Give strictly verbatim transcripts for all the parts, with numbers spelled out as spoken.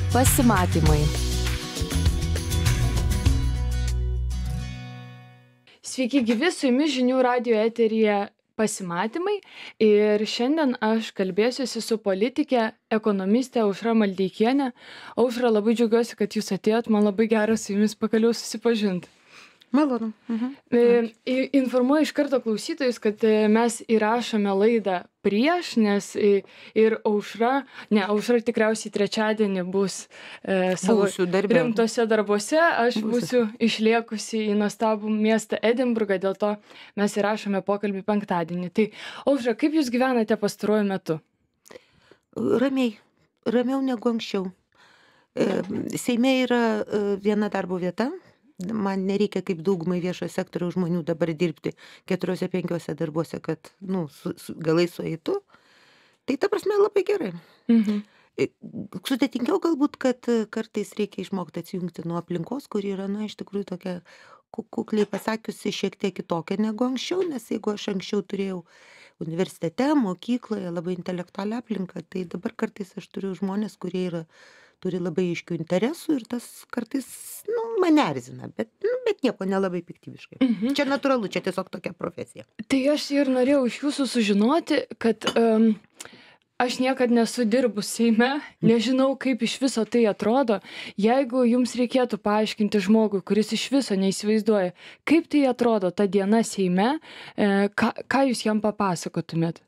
Pasimatymai. Sveiki gyvi, su jumis žinių radijo eteryje Pasimatymai ir šiandien aš kalbėsiuosi su politikė, ekonomistė Aušra Maldeikienė. Aušra, labai džiaugiuosi, kad jūs atėjot, man labai gera su jumis pagaliau susipažinti. Malonu. Mhm. I- Informuoju iš karto klausytojus, kad e, mes įrašome laidą prieš, nes i- ir Aušra, ne, Aušra tikriausiai trečiadienį bus e, savo Būsiu darbe. rimtose darbuose, aš Būsiu. būsiu išliekusi į nuostabų miestą Edinburgą, dėl to mes įrašome pokalbį penktadienį. Tai Aušra, kaip jūs gyvenate pastaruoju metu? Ramiai. Ramiau negu anksčiau. E, Seime yra e, viena darbo vieta. Man nereikia kaip daugumai viešo sektoriaus žmonių dabar dirbti keturiuose, penkiuose darbuose, kad nu, su, su, galai sueitų. Tai ta prasme labai gerai. Mhm. E, Sudėtingiau galbūt, kad e, kartais reikia išmokti atsijungti nuo aplinkos, kuri yra, na, iš tikrųjų tokia, ku- kukliai pasakiusi, šiek tiek kitokia negu anksčiau, nes jeigu aš anksčiau turėjau universitete, mokykloje labai intelektualią aplinką, tai dabar kartais aš turiu žmonės, kurie yra, turi labai aiškių interesų ir tas kartais, nu, mane erzina, bet, nu, bet nieko nelabai piktybiškai. Mhm. Čia natūralu, čia tiesiog tokia profesija. Tai aš ir norėjau iš jūsų sužinoti, kad um, aš niekad nesu dirbus Seime, nežinau, kaip iš viso tai atrodo. Jeigu jums reikėtų paaiškinti žmogui, kuris iš viso neįsivaizduoja, kaip tai atrodo ta diena Seime, e, ką, ką jūs jam papasakotumėt?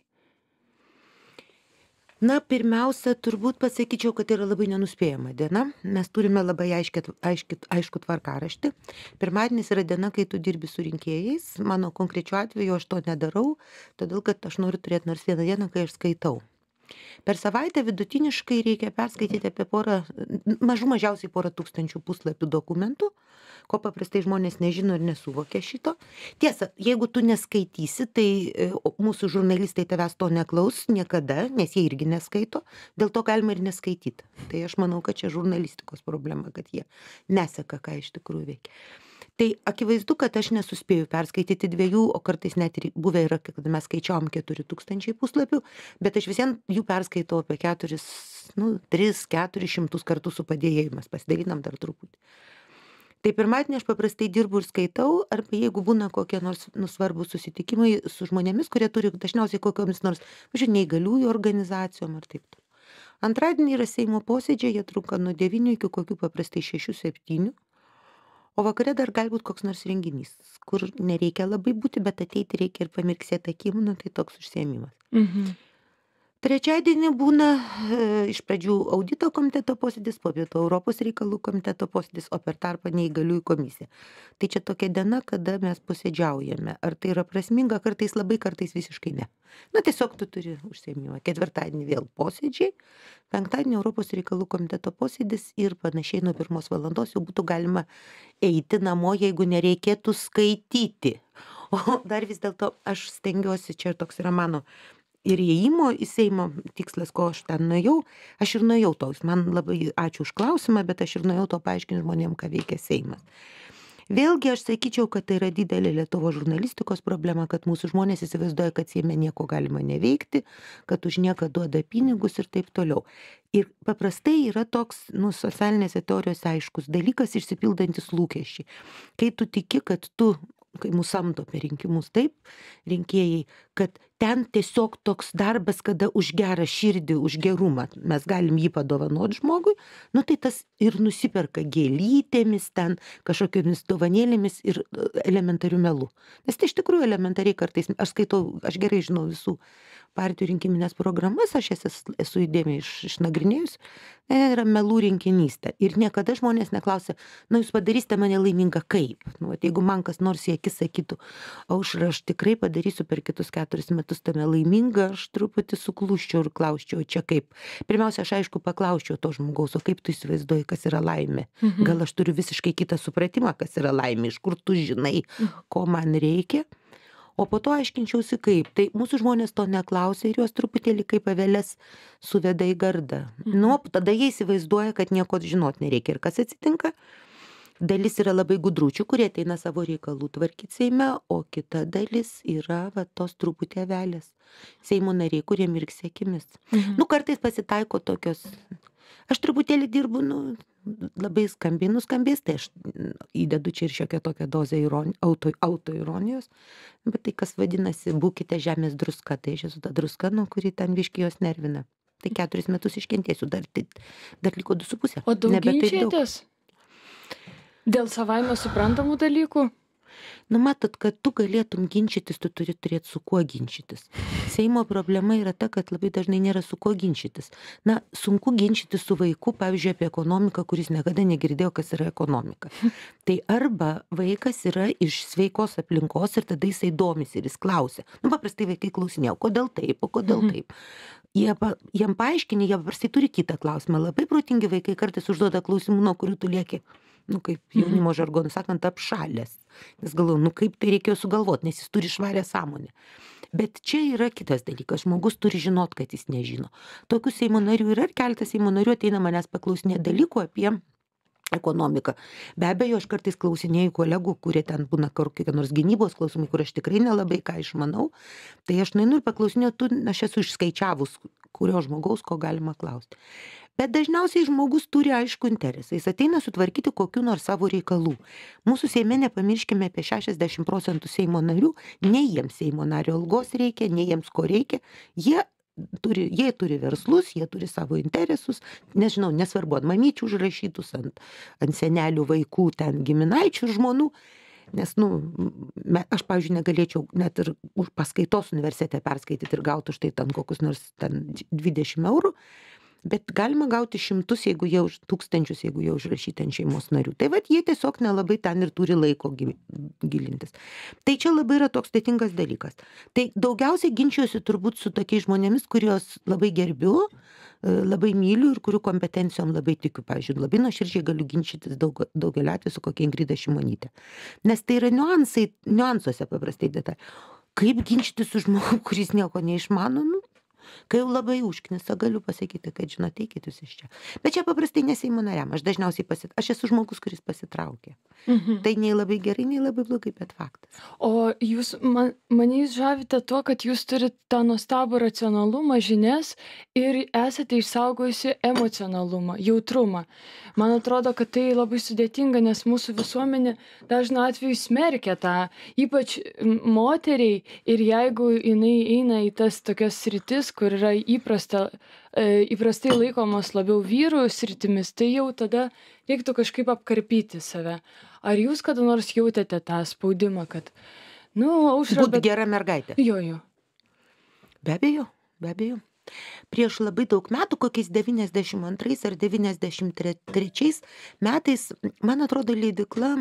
Na, pirmiausia, turbūt pasakyčiau, kad tai yra labai nenuspėjama diena. Mes turime labai aiškį, aiškį, aišku tvarkaraštį. Pirmadienis yra diena, kai tu dirbi su rinkėjais. Mano konkrečiu atveju aš to nedarau, todėl kad aš noriu turėti nors vieną dieną, kai aš skaitau. Per savaitę vidutiniškai reikia perskaityti apie porą, mažų mažiausiai porą tūkstančių puslapių dokumentų, ko paprastai žmonės nežino ir nesuvokia šito. Tiesa, jeigu tu neskaitysi, tai e, o mūsų žurnalistai tavęs to neklaus niekada, nes jie irgi neskaito, dėl to galima ir neskaityti. Tai aš manau, kad čia žurnalistikos problema, kad jie neseka, ką iš tikrųjų veikia. Tai akivaizdu, kad aš nesuspėjau perskaityti dviejų, o kartais net ir buvę yra, kad mes skaičiavom keturi tūkstančiai puslapių, bet aš visiems jų perskaitau apie keturis, nu, tris, keturis šimtus kartų su padėjėjimas, pasidalinam dar truputį. Tai pirmadienį aš paprastai dirbu ir skaitau, arba jeigu būna kokie nors nu, svarbus susitikimai su žmonėmis, kurie turi dažniausiai kokiomis nors, žinai, neįgaliųjų organizacijom ar taip. Antradienį yra Seimo posėdžiai, jie trunka nuo devynių iki kokių paprastai šešių septynių. O vakare dar gali būti koks nors renginys, kur nereikia labai būti, bet ateiti reikia ir pamirksėti akim, nu, tai toks užsiėmimas. Mhm. Trečiadienį būna e, iš pradžių audito komiteto posėdis, po pietų Europos reikalų komiteto posėdis, o per tarpą neįgaliųjų komisija. Tai čia tokia diena, kada mes posėdžiaujame. Ar tai yra prasminga, kartais labai, kartais visiškai ne. Na, tiesiog tu turi užsiėmimą. Ketvirtadienį vėl posėdžiai, penktadienį Europos reikalų komiteto posėdis ir panašiai nuo pirmos valandos jau būtų galima eiti namo, jeigu nereikėtų skaityti. O dar vis dėlto aš stengiuosi, čia toks yra mano ir įėjimo į Seimo tikslas, ko aš ten nuėjau, aš ir nuėjau to. Man labai ačiū už klausimą, bet aš ir nuėjau to paaiškinti žmonėm, ką veikia Seimas. Vėlgi aš sakyčiau, kad tai yra didelė Lietuvos žurnalistikos problema, kad mūsų žmonės įsivaizduoja, kad Seime nieko galima neveikti, kad už nieką duoda pinigus ir taip toliau. Ir paprastai yra toks, nu, socialinėse teorijose aiškus dalykas, išsipildantis lūkesčiai. Kai tu tiki, kad tu, kai mūsų samdo per rinkimus, taip, rinkėjai, kad ten tiesiog toks darbas, kada už gerą širdį, už gerumą mes galim jį padovanoti žmogui, nu tai tas ir nusiperka gėlytėmis, ten kažkokiamis dovanėlėmis ir elementarių melų. Nes tai iš tikrųjų elementariai kartais, aš skaitau, aš gerai žinau visų partijų rinkiminės programas, aš jas esu įdėmiai iš, išnagrinėjus, yra melų rinkinystė. Ir niekada žmonės neklausia, na, jūs padarysite mane laimingą kaip? Nu, vat, jeigu man kas nors į akis sakytų, Aušra, aš tikrai padarysiu per kitus keturis metus tame laimingą, aš truputį sukluščiau ir klausčiau, čia kaip. Pirmiausia, aš aišku paklausčiau to žmogaus, o kaip tu įsivaizduoji, kas yra laimė? Mhm. Gal aš turiu visiškai kitą supratimą, kas yra laimė, iš kur tu žinai, ko man reikia? O po to aiškinčiausi kaip. Tai mūsų žmonės to neklausia ir juos truputėlį kaip avelės suveda į gardą. Nu, tada jie įsivaizduoja, kad nieko žinot nereikia. Ir kas atsitinka? Dalis yra labai gudručių, kurie ateina savo reikalų tvarkyti Seime, o kita dalis yra va, tos truputį avelės. Seimo nariai, kurie mirksi akimis. Mhm. Nu, kartais pasitaiko tokios Aš truputėlį dirbu, nu, labai skambiai nuskambės, tai aš įdedu čia ir šiokią tokią dozę iron, auto, autoironijos, bet tai kas vadinasi, būkite žemės druska, tai aš esu ta druska, nu, kuri ten biški jos nervina. Tai keturis metus iškentėsiu, dar, tai, dar liko du su pusė. O daug Nebe taip daug. ginčytės? Dėl savaime suprantamų dalykų? Nu, matot, kad tu galėtum ginčytis, tu turi turėti su kuo ginčytis. Seimo problema yra ta, kad labai dažnai nėra su kuo ginčytis. Na, sunku ginčytis su vaiku, pavyzdžiui, apie ekonomiką, kuris niekada negirdėjo, kas yra ekonomika. Tai arba vaikas yra iš sveikos aplinkos ir tada jisai domisi ir jis klausia. Nu, paprastai vaikai klausinėjo, kodėl taip, o kodėl taip. Jie, pa, jiem paaiškinė, jie paprastai turi kitą klausimą. Labai protingi vaikai kartais užduoda klausimų, nuo kurių tu lieki, nu, kaip jaunimo žargonu sakant, apšalęs. Nes galvoju, nu, kaip tai reikėjo sugalvoti, nes jis turi švarę sąmonę. Bet čia yra kitas dalykas, žmogus turi žinot, kad jis nežino. Tokių Seimo narių yra ir keletas Seimo narių ateina manęs paklausinėti dalykų apie ekonomiką. Be abejo, aš kartais klausinėjau kolegų, kurie ten būna kokie nors gynybos klausimai, kur aš tikrai nelabai ką išmanau. Tai aš nueinu ir paklausinėjau, tu, aš esu išskaičiavus, kurio žmogaus, ko galima klausti. Bet dažniausiai žmogus turi aišku interesą. Jis ateina sutvarkyti kokių nors savo reikalų. Mūsų Seime nepamirškime apie šešiasdešimt procentų Seimo narių, nei jiems Seimo nario algos reikia, nei jiems ko reikia. Jie turi, jie turi verslus, jie turi savo interesus, nežinau, nesvarbu, ant mamyčių užrašytus, ant, ant senelių vaikų, ten giminaičių žmonų. Nes, nu, me, aš, pavyzdžiui, negalėčiau net ir už paskaitos universitete perskaityti ir gauti už tai ten kokius nors ten dvidešimt eurų. Bet galima gauti šimtus, jeigu jie už tūkstančius, jeigu jie užrašyti ant šeimos narių. Tai vat jie tiesiog nelabai ten ir turi laiko gilintis. Tai čia labai yra toks sudėtingas dalykas. Tai daugiausiai ginčiuosi turbūt su tokiais žmonėmis, kuriuos labai gerbiu, labai myliu ir kurių kompetencijom labai tikiu. Pavyzdžiui, labai nuoširdžiai galiu ginčytis daug, daugelį atvejų su kokia Ingrida Šimonytė. Nes tai yra niuansai, niuansuose paprastai detalė. Kaip ginčytis su žmogum, kuris nieko neišmano, nu, kai jau labai užknisa, galiu pasakyti, kad žinot, eikit jūs iš čia. Bet čia paprastai ne Seimo nariam. Aš dažniausiai pasit... Aš esu žmogus, kuris pasitraukia. Mhm. Tai nei labai gerai, nei labai blogai, bet faktas. O jūs, man, mane jūs žavite tuo, kad jūs turite tą nuostabų racionalumą, žinias ir esate išsaugojusi emocionalumą, jautrumą. Man atrodo, kad tai labai sudėtinga, nes mūsų visuomenė dažnu atveju smerkia tą, ypač moteriai, ir jeigu jinai eina į tas tokias sritis, kur yra įprasta, e, įprastai laikomos labiau vyrų sritimis, tai jau tada reiktų kažkaip apkarpyti save. Ar jūs kada nors jautėte tą spaudimą, kad, nu, Aušra... Būt bet... gera mergaitė. Jo, jo. Be abejo, be abejo. Prieš labai daug metų, kokiais devyniasdešimt antrais ar devyniasdešimt trečiais metais, man atrodo, leidykla...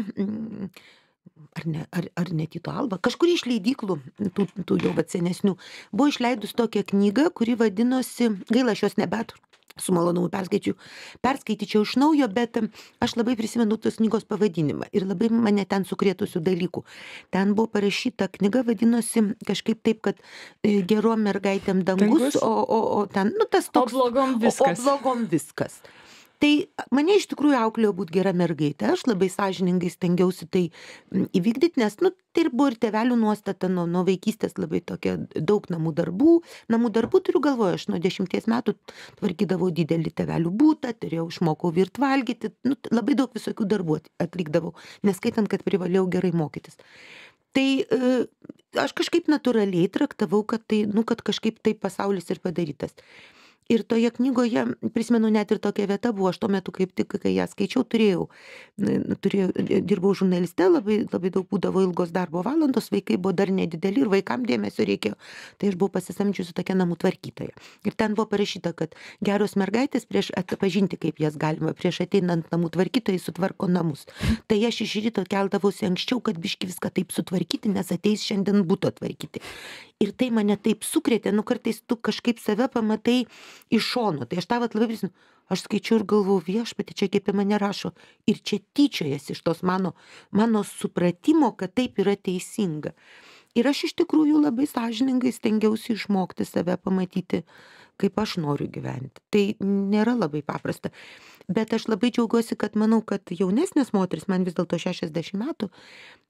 Ar ne, ar, ar ne Tyto Alba, kažkur iš leidyklų, tų, tų jau vat senesnių, buvo išleidus tokią knygą, kuri vadinosi, gaila aš jos nebet, su malonumu perskaičiu, perskaityčiau iš naujo, bet aš labai prisimenu tos knygos pavadinimą ir labai mane ten sukrėtusių dalykų. Ten buvo parašyta knyga, vadinosi kažkaip taip, kad gerom mergaitėm dangus, dangus? O, o, o ten, nu tas toks... O blogom viskas. O, o blogom viskas. Tai mane iš tikrųjų auklėjo būti gera mergaitė. Aš labai sąžiningai stengiausi tai įvykdyti, nes, nu, tai buvo ir tėvelių nuostata nuo, nuo vaikystės labai tokia daug namų darbų. Namų darbų turiu galvoje, aš nuo dešimties metų tvarkydavau didelį tėvelių butą, turėjau išmokau virt valgyti, nu, labai daug visokių darbų atlikdavau, neskaitant, kad privalėjau gerai mokytis. Tai e, aš kažkaip natūraliai traktavau, kad, tai, nu, kad kažkaip tai pasaulis ir padarytas. Ir toje knygoje, prisimenu, net ir tokia vieta buvo, aš tuo metu kaip tik, kai ją skaičiau, turėjau, turėjau dirbau žurnaliste, labai, labai daug būdavo ilgos darbo valandos, vaikai buvo dar nedideli ir vaikam dėmesio reikėjo. Tai aš buvau pasisamdžiusi tokia namų tvarkytoja. Ir ten buvo parašyta, kad geros mergaitės prieš atpažinti, kaip jas galima, prieš ateinant namų tvarkytojai sutvarko namus. Tai aš iš ryto keldavausi anksčiau, kad biški viską taip sutvarkyti, nes ateis šiandien buto tvarkyti. Ir tai mane taip sukrėtė, nu kartais tu kažkaip save pamatai iš šono. Tai aš tą vat labai prisimenu, aš skaičiau ir galvojau, viešpatie, čia kaip apie mane rašo. Ir čia tyčiojasi iš tos mano, mano supratimo, kad taip yra teisinga. Ir aš iš tikrųjų labai sąžiningai stengiausi išmokti save pamatyti, kaip aš noriu gyventi. Tai nėra labai paprasta. Bet aš labai džiaugiuosi, kad manau, kad jaunesnės moteris, man vis dėlto šešiasdešimt metų,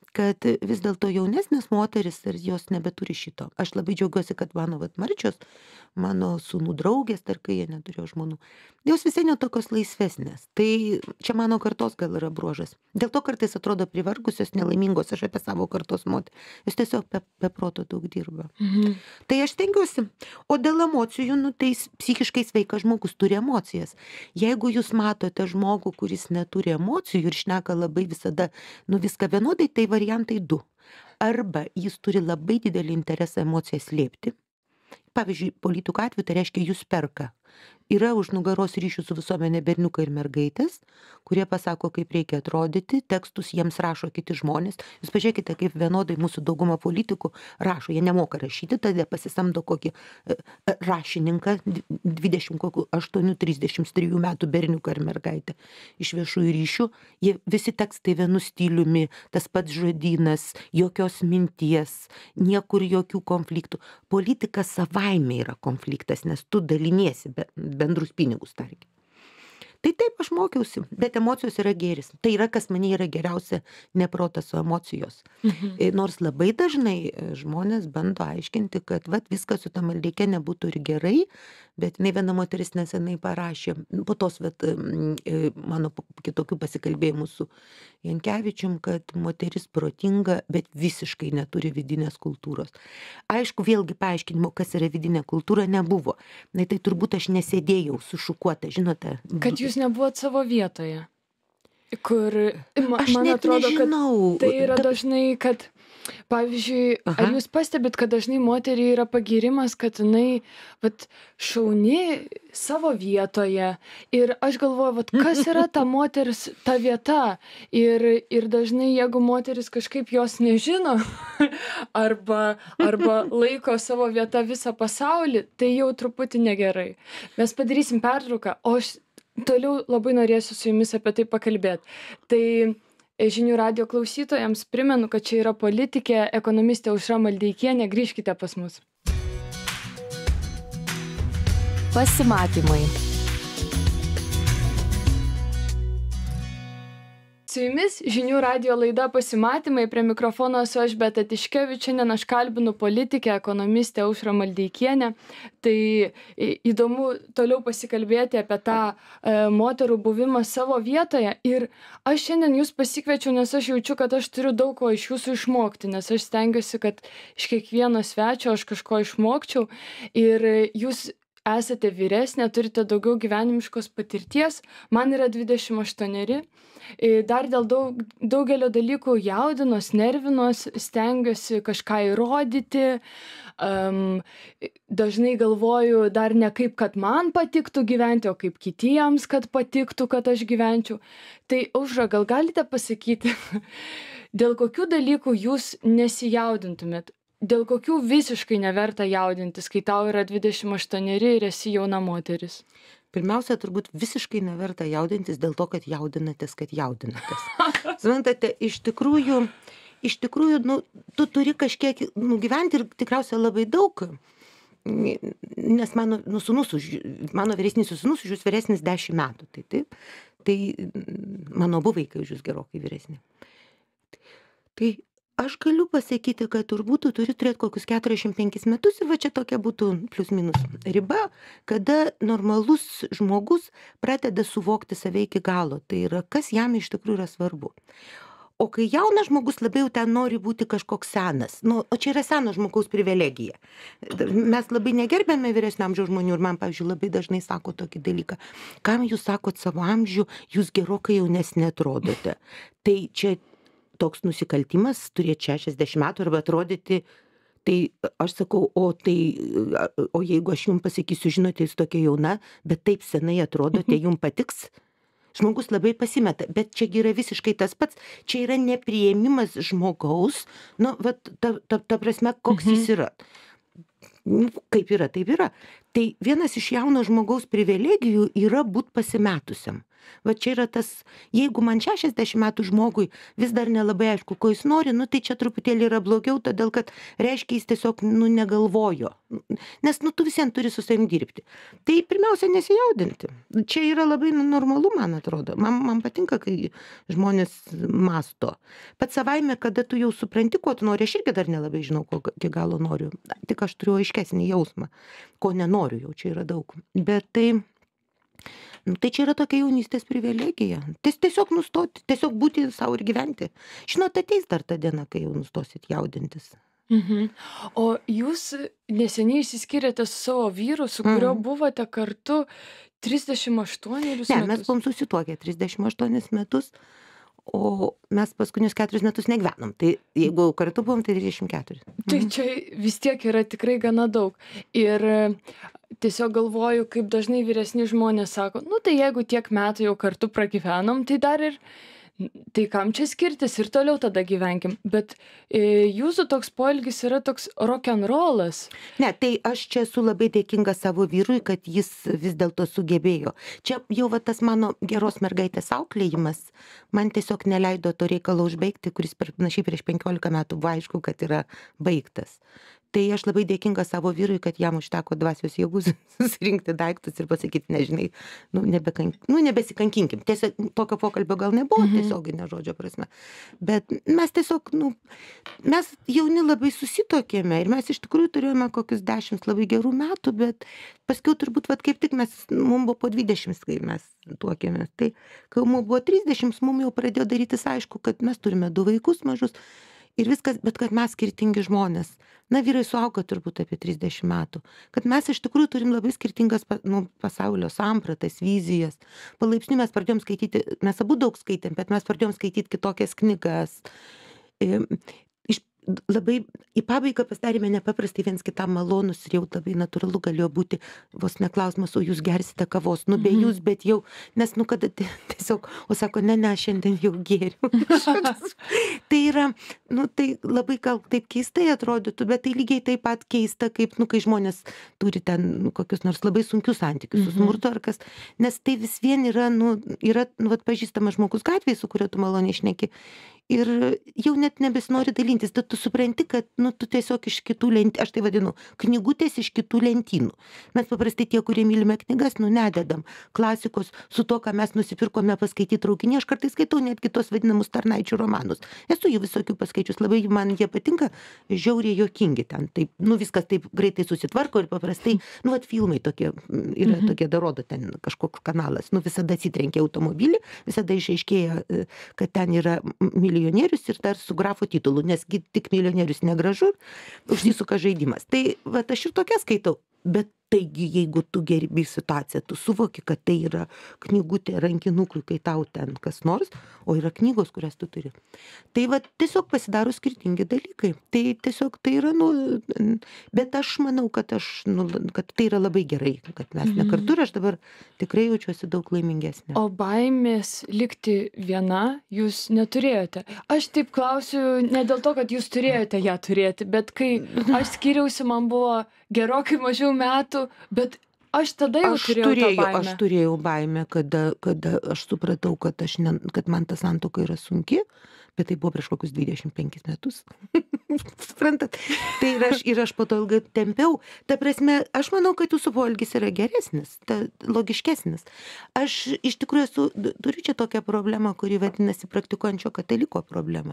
kad vis dėlto jaunesnės moteris ir jos nebeturi šito. Aš labai džiaugiuosi, kad mano vat marčios, mano sūnų draugės, dar kai jie neturėjo žmonų, jos visai netokios laisvesnės. Tai čia mano kartos gal yra bruožas. Dėl to kartais atrodo privargusios, nelaimingos, aš apie savo kartos moterį. Jos tiesiog be, be proto daug dirba. Mhm. Tai aš tengiuosi. O dėl emocijų, nu, tai psichiškai sveikas žmogus turi emocijas. Jeigu jūs matote žmogų, kuris neturi emocijų ir šneka labai visada, nu viską vienodai, tai variantai du. Arba jis turi labai didelį interesą emociją slėpti. Pavyzdžiui, politikų atveju tai reiškia, jūs perka. Yra už nugaros ryšių su visuomenė berniukai ir mergaitės, kurie pasako, kaip reikia atrodyti, tekstus jiems rašo kiti žmonės. Jūs pažiūrėkite, kaip vienodai mūsų dauguma politikų rašo, jie nemoka rašyti, tada pasisamdo kokį rašininką, dvidešimt aštuonių trisdešimt trijų metų berniuką ar mergaitę iš viešųjų ryšių. Jie visi tekstai vienu stiliumi, tas pats žodynas, jokios minties, niekur jokių konfliktų. Politika savaime yra konfliktas, nes tu daliniesi bendrus pinigus, tarkim. Tai taip aš mokiausi, bet emocijos yra gėris. Tai yra, kas mane yra geriausia, ne protas, o emocijos. Mhm. Nors labai dažnai žmonės bando aiškinti, kad vat, viskas su ta Maldeike nebūtų ir gerai, bet jinai viena moteris nesenai parašė, po tos vat, mano kitokių pasikalbėjimų su Jankevičium, kad moteris protinga, bet visiškai neturi vidinės kultūros. Aišku, vėlgi paaiškinimo, kas yra vidinė kultūra, nebuvo. Na, tai turbūt aš nesėdėjau sušukuota, žinote. Kad jūs nebuvot savo vietoje, kur, ma, aš man net atrodo, nežinau. kad tai yra dažnai, kad, pavyzdžiui, Aha. ar jūs pastebit, kad dažnai moteriai yra pagyrimas, kad jinai, vat, šauni savo vietoje ir aš galvoju, vat, kas yra ta moters, ta vieta ir, ir dažnai, jeigu moteris kažkaip jos nežino arba, arba laiko savo vietą visą pasaulį, tai jau truputį negerai. Mes padarysim pertrauką, o aš toliau labai norėsiu su jumis apie tai pakalbėti. Tai Žinių radijo klausytojams primenu, kad čia yra politikė, ekonomistė Aušra Maldeikienė. Grįžkite pas mus. Pasimatymai. Su jumis Žinių radijo laida Pasimatymai, prie mikrofono esu aš Beata Tiškevič, šiandien aš kalbinu politikę, ekonomistę Aušrą Maldeikienę. Tai įdomu toliau pasikalbėti apie tą e, moterų buvimą savo vietoje. Ir aš šiandien jūs pasikviečiau, nes aš jaučiu, kad aš turiu daug ko iš jūsų išmokti, nes aš stengiuosi, kad iš kiekvieno svečio aš kažko išmokčiau. Ir jūs esate vyresnė, turite daugiau gyvenimiškos patirties, man yra dvidešimt aštuoneri. Dar dėl daug, daugelio dalykų jaudinos, nervinos, stengiuosi kažką įrodyti, um, dažnai galvoju dar ne kaip, kad man patiktų gyventi, o kaip kitiems, kad patiktų, kad aš gyvenčiau. Tai Aušra, gal galite pasakyti, dėl kokių dalykų jūs nesijaudintumėt? Dėl kokių visiškai neverta jaudintis, kai tau yra dvidešimt aštuoneri ir esi jauna moteris? Pirmiausia, turbūt visiškai neverta jaudintis dėl to, kad jaudinatės, kad jaudinatės. Suprantate, iš tikrųjų, iš tikrųjų, nu, tu turi kažkiek nu, gyventi ir tikriausiai labai daug, nes mano, nu, sūnus, už, mano vyresnis sūnus už jūs vyresnis dešimt metų, tai taip, tai mano abu vaikai už jūs gerokai vyresni. Tai aš galiu pasakyti, kad turbūt tu turi turėti kokius keturiasdešimt penkis metus ir va čia tokia būtų plius minus riba, kada normalus žmogus pradeda suvokti save iki galo. Tai yra, kas jam iš tikrųjų yra svarbu. O kai jaunas žmogus labiau ten nori būti kažkoks senas, nu, o čia yra seno žmogaus privilegija. Mes labai negerbėme vyresnio amžiaus žmonių ir man, pavyzdžiui, labai dažnai sako tokį dalyką. Kam jūs sakot savo amžių, jūs gerokai jaunesni atrodote. Tai čia toks nusikaltimas turėti šešiasdešimt metų arba atrodyti, tai aš sakau, o, tai, o jeigu aš jums pasakysiu, žinote, jūs tokia jauna, bet taip senai atrodote, jums patiks, žmogus labai pasimeta, bet čia yra visiškai tas pats, čia yra nepriėmimas žmogaus, nu, va, ta, ta, ta prasme, koks jis yra. Kaip yra, taip yra. Tai vienas iš jauno žmogaus privilegijų yra būt pasimetusiam. Va čia yra tas, jeigu man šešiasdešimt metų žmogui vis dar nelabai aišku, ko jis nori, nu tai čia truputėlį yra blogiau, todėl kad reiškia jis tiesiog, nu, negalvojo. Nes, nu, tu visiems turi su savim dirbti. Tai pirmiausia, nesijaudinti. Čia yra labai nu, normalu, man atrodo. Man, man patinka, kai žmonės masto. Pat savaime, kada tu jau supranti, ko tu nori, aš irgi dar nelabai žinau, ko iki galo noriu. Tik aš turiu aiškesnį jausmą, ko nenoriu, jau čia yra daug. Bet tai... Nu, tai čia yra tokia jaunystės privilegija. Ties, tiesiog nustoti, tiesiog būti savo ir gyventi. Žinot, ateis dar ta diena, kai jau nustosit jaudintis. Mhm. O jūs neseniai išsiskyrėte su savo vyru, su kuriuo Mhm. buvote kartu trisdešimt aštuonerius Ne, mes metus. buvom susituokę trisdešimt aštuonis metus, o mes paskutinius keturis metus negyvenom. Tai jeigu kartu buvom, tai trisdešimt keturi. Tai čia vis tiek yra tikrai gana daug. Ir e, tiesiog galvoju, kaip dažnai vyresni žmonės sako, nu tai jeigu tiek metų jau kartu pragyvenom, tai dar ir, tai kam čia skirtis ir toliau tada gyvenkim. Bet e, jūsų toks poelgis yra toks rock'n'rollas. Ne, tai aš čia esu labai dėkinga savo vyrui, kad jis vis dėlto sugebėjo. Čia jau va tas mano geros mergaitės auklėjimas man tiesiog neleido to reikalo užbaigti, kuris per, panašiai prieš penkiolika metų buvo aišku, kad yra baigtas. Tai aš labai dėkinga savo vyrui, kad jam užteko dvasios jėgų susirinkti daiktus ir pasakyti, nežinai, nu, nebekank, nu nebesikankinkim. Tiesiog tokio pokalbio gal nebuvo, Mhm. tiesioginio žodžio prasme. Bet mes tiesiog, nu, mes jauni labai susitokėme ir mes iš tikrųjų turėjome kokius dešimt labai gerų metų, bet paskiau turbūt, vat, kaip tik mes, mums buvo po dvidešimt, kai mes tuokėmės. Tai kai mums buvo trisdešimt, mums jau pradėjo darytis aišku, kad mes turime du vaikus mažus. Ir viskas, bet kad mes skirtingi žmonės. Na, vyrai suauga turbūt apie trisdešimt metų. Kad mes iš tikrųjų turim labai skirtingas pa- nu, pasaulio sampratas, vizijas. Palaipsniui mes pradėjom skaityti, mes abu daug skaitėm, bet mes pradėjom skaityti kitokias knygas. Em, Iš, labai į pabaigą pasidarėme nepaprastai viens kitam malonus ir jau labai natūralu galėjo būti vos neklausimas, o jūs gersite kavos, nu be Mhm. jūs, bet jau, nes nu kada ti- tiesiog, o sako, ne, ne, šiandien jau gėriu. Tai yra, nu tai labai gal taip keistai atrodytų, bet tai lygiai taip pat keista, kaip, nu kai žmonės turi ten nu, kokius nors labai sunkius santykius su Mhm. smurtu ar kas, nes tai vis vien yra, nu, yra, nu, vat, pažįstamas žmogus gatvėje, su kuriuo tu maloniai šneki. Ir jau net nebesinori dalintis, tad tu supranti, kad nu, tu tiesiog iš kitų lentynų, aš tai vadinu, knygutės iš kitų lentynų. Mes paprastai tie, kurie mylime knygas, nu nededam klasikos su to, ką mes nusipirkome paskaityti traukinį. Aš kartais skaitau netgi tos vadinamus tarnaičių romanus. Esu jų visokių paskaičius, labai man jie patinka, žiauriai juokingi ten. Taip, nu viskas taip greitai susitvarko ir paprastai, nu vat filmai tokie, mm, yra Mhm. tokie darodo ten kažkoks kanalas, nu visada atsitrenkia automobilį, visada išaiškėja, e, kad ten yra m- milijonierius ir dar su grafo titulu, nes gi tik milijonierius negražu, užsisuka žaidimas. Tai va aš ir tokia skaitau. Bet taigi, jeigu tu gerbi situaciją, tu suvoki, kad tai yra knygutė rankinukui, kai tau ten kas nors, o yra knygos, kurias tu turi. Tai va tiesiog pasidaro skirtingi dalykai. Tai tiesiog tai yra, nu, bet aš manau, kad, aš, nu, kad tai yra labai gerai, kad mes ne Mhm. kartu ir aš dabar tikrai jaučiuosi daug laimingesnė. O baimės likti viena jūs neturėjote. Aš taip klausiu ne dėl to, kad jūs turėjote ją turėti, bet kai aš skyriausi, man buvo gerokai mažiau metų, bet aš tada jau Aš turėjau tą turėjau, baimę. aš turėjau baimę, kada, kada aš supratau, kad, aš ne, kad man ta santuoka yra sunki, bet tai buvo prieš kokius dvidešimt penkis metus. Suprantat? Tai ir aš, ir aš po to ilgai tempiau. Ta prasme, aš manau, kad jūsų poelgis yra geresnis, ta, logiškesnis. Aš iš tikrųjų esu, turiu čia tokią problemą, kuri vadinasi praktikuojančio kataliko problema.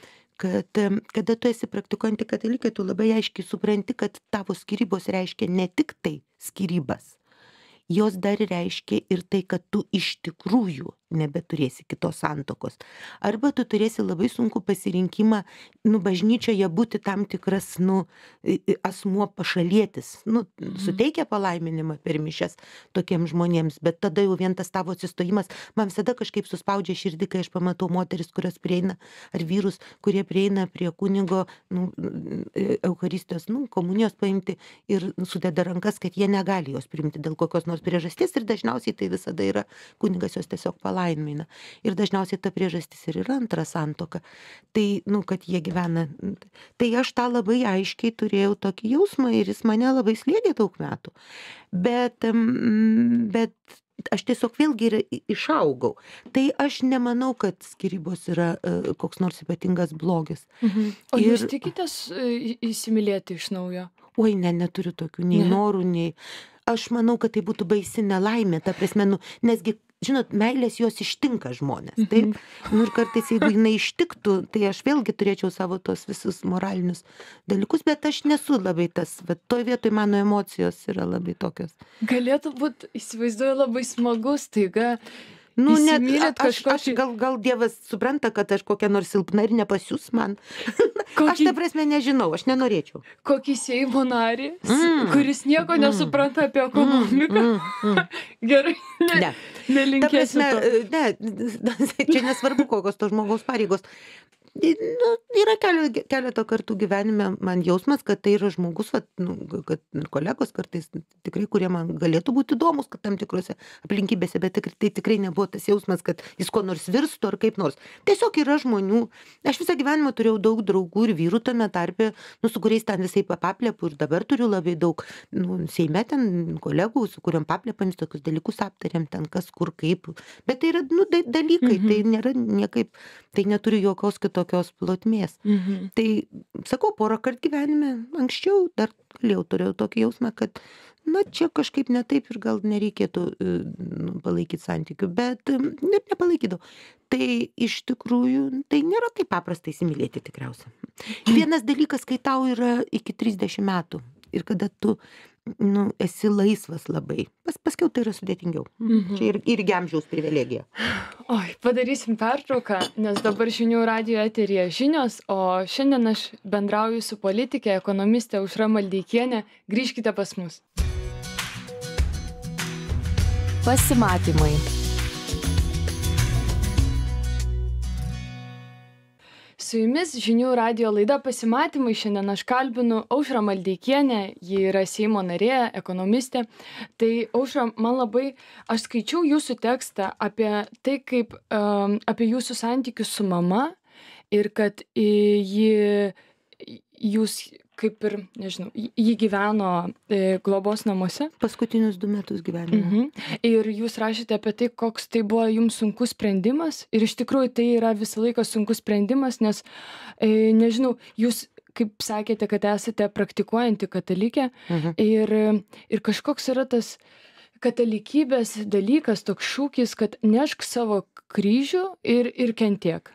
Kad em, kada tu esi praktikuojanti katalikė, tu labai aiškiai supranti, kad tavo skyrybos reiškia ne tik tai skyrybas. Jos dar reiškia ir tai, kad tu iš tikrųjų nebeturėsi kitos santokos. Arba tu turėsi labai sunku pasirinkimą, nu, bažnyčioje būti tam tikras, nu, i- i- asmuo pašalietis. Nu, suteikia palaiminimą per mišias tokiems žmonėms, bet tada jau vien tas tavo atsistojimas, man visada kažkaip suspaudžia širdį, kai aš pamatau moteris, kurios prieina, ar vyrus, kurie prieina prie kunigo, nu, e- Eucharistijos, nu, komunijos paimti ir sudeda rankas, kad jie negali jos priimti dėl kokios nors priežasties ir dažniausiai tai visada yra kunigas jos tiesiog palaimina. Ir dažniausiai ta priežastis ir yra antra santuoka. Tai, nu, kad jie gyvena. Tai aš tą labai aiškiai turėjau tokį jausmą ir jis mane labai slėgė daug metų. Bet, em, bet aš tiesiog vėlgi ir išaugau. Tai aš nemanau, kad skyrybos yra uh, koks nors ypatingas blogis. Mhm. O Ir- jūs tikitės e, įsimylėti iš naujo? Oi, ne, neturiu tokių nei Ne. norų, nei... Aš manau, kad tai būtų baisi nelaimė, ta prasme, nu, nesgi, žinot, meilės jos ištinka žmonės, taip? Nu, ir kartais, jeigu jinai ištiktų, tai aš vėlgi turėčiau savo tos visus moralinius dalykus, bet aš nesu labai tas, bet toj vietoj mano emocijos yra labai tokios. Galėtų būti, įsivaizduoju, labai smagu staiga. Nu, net, Įsimylit aš, aš kažkokį- gal, gal Dievas supranta, kad aš kokia nors silpna ir nepasiūs man. Aš Kokį- ta prasme nežinau, aš nenorėčiau. Kokį Seimo narį, s- Mm. kuris nieko Mm. nesupranta apie ekonomiką. Mm, mm. Gerai, ne, Ne. Ta nelinkėsiu prasme, to. ne, čia nesvarbu, kokios to žmogaus pareigos. Nu, yra keletą, keletą kartų gyvenime man jausmas, kad tai yra žmogus, vat, nu, kad kolegos kartais tikrai, kurie man galėtų būti įdomus, kad tam tikrose aplinkybėse, bet tikrai, tai tikrai nebuvo tas jausmas, kad jis ko nors virstų ar kaip nors. Tiesiog yra žmonių. Aš visą gyvenimą turėjau daug draugų ir vyrų tame tarpe, nu, su kuriais ten visai paplėpu ir dabar turiu labai daug, nu, Seime ten kolegų, su kuriuom paplėpams tokius dalykus aptariam, ten kas, kur, kaip. Bet tai yra, nu, da- dalykai, Mhm. tai nėra niekaip, tai neturi jokios kitokios plotmės. Mhm. Tai, sakau, porą kart gyvenime, anksčiau dar galėjau, turėjau tokį jausmą, kad, na, čia kažkaip ne taip ir gal nereikėtų e, nu, palaikyti santykių, bet e, net nepalaikydavau. Tai iš tikrųjų, tai nėra taip paprasta įsimylėti tikriausiai. Vienas dalykas, kai tau yra iki trisdešimt metų ir kada tu, nu, esi laisvas labai. Pas, paskiau tai yra sudėtingiau. Mhm. Čia ir, irgi amžiaus privilegija. Oi, padarysim pertrauką, nes dabar žinių radijo eteryje žinios, o šiandien aš bendrauju su politikė, ekonomistė Aušra Maldeikienė. Grįžkite pas mus. Pasimatymai. Su jumis žinių radijo laida Pasimatymai. Šiandien aš kalbinu Aušrą Maldeikienę, ji yra Seimo narė, ekonomistė. Tai Aušra, man labai, aš skaičiau jūsų tekstą apie tai, kaip, um, apie jūsų santykius su mama ir kad į, ji, jūs kaip ir, nežinau, ji gyveno e, globos namuose. Paskutinius du metus gyvenime. Mhm. Ir jūs rašėte apie tai, koks tai buvo jums sunkus sprendimas. Ir iš tikrųjų tai yra visą laiką sunkus sprendimas, nes, e, nežinau, jūs, kaip sakėte, kad esate praktikuojanti katalikė. Mhm. Ir, ir kažkoks yra tas katalikybės dalykas, toks šūkis, kad nešk savo kryžių ir, ir kentiek.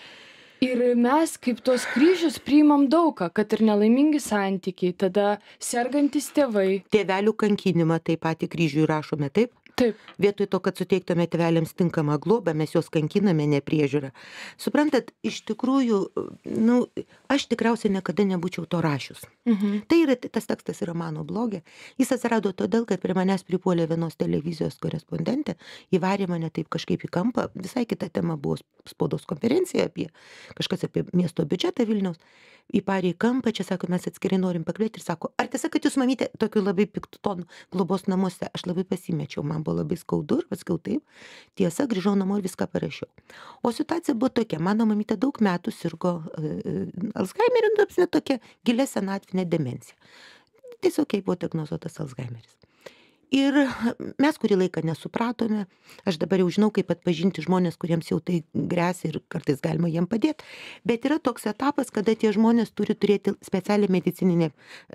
Ir mes kaip tos kryžius priimam daugą, kad ir nelaimingi santykiai, tada sergantis tėvai. Tėvelių kankinimą taip pat į kryžių įrašome, taip? Taip. Vietoj to, kad suteiktume tėveliams tinkamą globą, mes juos kankiname nepriežiūrą. Suprantat, iš tikrųjų, nu, aš tikriausiai niekada nebūčiau to rašius. Mhm. Tai yra, tas tekstas yra mano blogė. Jis atsirado todėl, kad prie manęs pripuolė vienos televizijos korespondentė, įvarė mane taip kažkaip į kampą, visai kita tema buvo spaudos konferencija apie kažkas apie miesto biudžetą Vilniaus. Įparė į kampą, čia sako, mes atskirai norim pakvieti ir sako, ar tiesa, kad jūs mamytė tokiu labai piktų tonų globos namuose, aš labai pasimečiau, man buvo labai skaudu ir paskiau taip, tiesa, grįžau namo ir viską parašiau. O situacija buvo tokia, mano mamytė daug metų sirgo uh, Alzheimerio, nu, tokia gilia senatvinė demencija. Tiesiog jai buvo diagnozuotas Alzheimeris. Ir mes kurį laiką nesupratome, aš dabar jau žinau, kaip atpažinti žmonės, kuriems jau tai gresia ir kartais galima jiem padėti, bet yra toks etapas, kada tie žmonės turi turėti specialią medicininę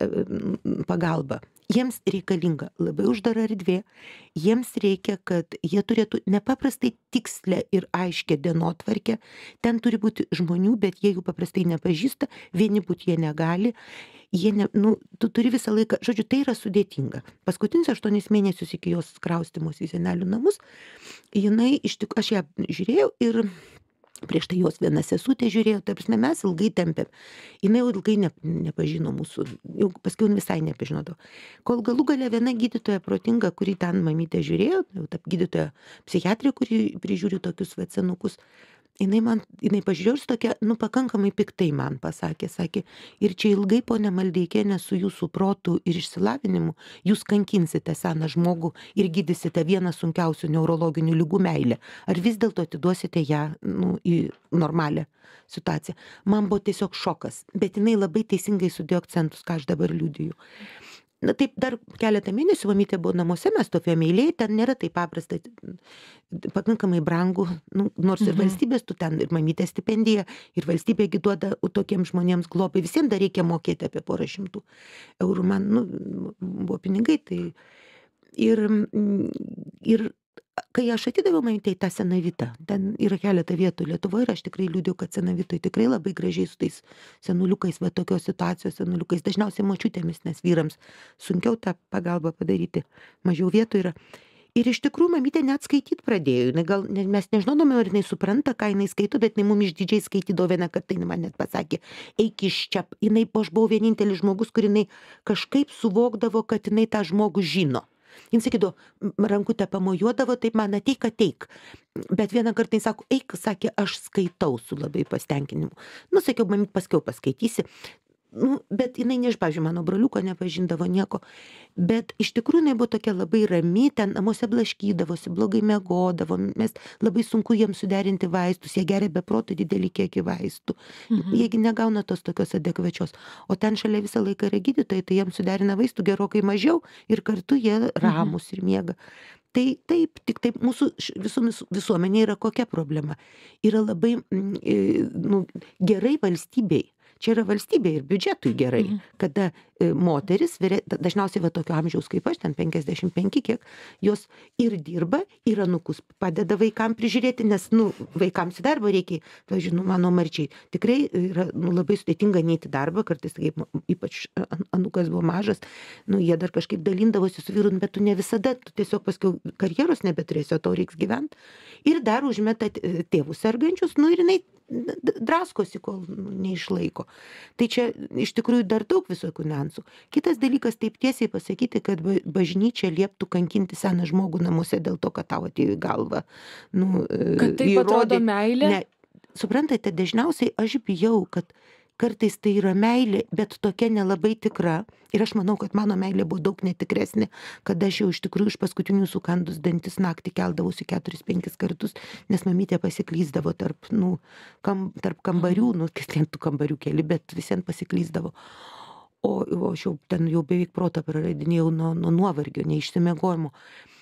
pagalbą. Jiems reikalinga labai uždara erdvė, jiems reikia, kad jie turėtų nepaprastai tikslę ir aiškę dienotvarkę, ten turi būti žmonių, bet jie jų paprastai nepažįsta, vieni būti jie negali, jie ne, nu, tu turi visą laiką, žodžiu, tai yra sudėtinga. Paskutinis aštuonis mėnesius iki jos kraustymus į senelių namus, jinai, iš tik, aš ją žiūrėjau ir prieš tai jos viena sesutė žiūrėjo, taip prasme, mes ilgai tempėm. Jinai jau ilgai ne, nepažino mūsų, jau paskiau visai nepažinodavo. Kol galų gale viena gydytoja protinga, kuri ten mamytė žiūrėjo, jau ta gydytoja psichiatrė, kuri prižiūri tokius vacenukus, jinai man, jinai pažiūrėjo ir tokia, nu, pakankamai piktai man pasakė, sakė, ir čia ilgai, ponia Maldeikienė, su jūsų protu ir išsilavinimu, jūs kankinsite seną žmogų ir gydysite vieną sunkiausių neurologinių ligų meilę. Ar vis dėlto atiduosite ją, nu, į normalią situaciją? Man buvo tiesiog šokas, bet jinai labai teisingai sudėjo akcentus, ką aš dabar liudiju. na taip dar keletą mėnesių mamytė buvo namuose, mes stovėjome eilėje, ten nėra taip paprasta, pakankamai brangu, nu, nors ir Mhm. valstybės, tu ten ir mamytė stipendija, ir valstybė gi duoda tokiems žmonėms globai, visiems dar reikia mokėti apie porą šimtų eurų, man, nu, buvo pinigai, tai ir, ir kai aš atidaviau mamytei tą senavitą, ten yra keletą vietų Lietuvoje ir aš tikrai liūdėjau, kad senavitui tikrai labai gražiai su tais senuliukais, va tokios situacijos senuliukais, dažniausiai močiutėmis, nes vyrams sunkiau tą pagalbą padaryti, mažiau vietų yra. Ir iš tikrųjų mamytė net skaityti pradėjo, jinai gal, ne- mes nežinodami, ar jinai supranta, ką jinai skaito, bet jinai mums išdidžiai skaitydavo vieną kartą, jinai man net pasakė, eik iš čia, jinai, aš buvau vienintelis žmogus, kur jinai kažkaip suvokdavo, kad jinai tą žmogų žino. Jis sakydavo, rankutę pamojuodavo, taip man ateik, ateik. Bet vieną kartą jis sako, eik, sakė, aš skaitau su labai pasitenkinimu. Nu, sakiau, mamyt, paskiau paskaitysi. Nu, bet jinai, ne, pavyzdžiui, mano broliuko nepažindavo nieko. Bet iš tikrųjų jinai buvo tokia labai rami, ten namuose blaškydavosi, blogai miegodavo, mes labai sunku jiems suderinti vaistus, jie geria beprotų didelį kiekį vaistų. Mhm. Jiegi negauna tos tokios adekvačios. O ten šalia visą laiką yra gydytojai, tai jiems suderina vaistų gerokai mažiau ir kartu jie ramus ir miega. Tai taip, tik taip mūsų š- visų, visuomenė yra kokia problema. Yra labai mm, e, nu, gerai valstybei. Čia yra valstybė ir biudžetui gerai, Mhm. kada e, moteris, vyre- da- dažniausiai va tokio amžiaus kaip aš, ten penkiasdešimt penki, kiek, jos ir dirba, ir anūkus padeda vaikam prižiūrėti, nes, nu, vaikams į darbą reikia, pavyzdžiui, nu, mano marčiai, tikrai yra, nu, labai sudėtinga neiti į darbą, kartais, kaip, ypač an- anūkas buvo mažas, nu, jie dar kažkaip dalindavosi su vyru, bet tu ne visada, tu tiesiog paskui karjeros nebeturėsi, o tau reiks gyventi. Ir dar užmeta t- tėvus sergančius, nu, ir jinai d- d- draskosi, kol nu, neišlaiko. Tai čia iš tikrųjų dar daug visokių niuansų. Kitas dalykas, taip tiesiai pasakyti, kad ba- bažnyčia lieptų kankinti seną žmogų namuose dėl to, kad tau atėjo į galvą. Nu, e, Kad taip atrodo įrodė- meilė? Ne, suprantate, dažniausiai aš bijau, kad kartais tai yra meilė, bet tokia nelabai tikra. Ir aš manau, kad mano meilė buvo daug netikresnė, kad aš jau iš tikrųjų iš paskutinių sukandus dantis naktį keldavausi keturis, penkis kartus, nes mamytė pasiklyzdavo tarp, nu, kam, tarp kambarių, nu, ten tų kambarių keli, bet visiems pasiklyzdavo. O, o aš jau ten jau beveik protą praradinėjau nuo, nuo nuovargio, neišsimiegojimo.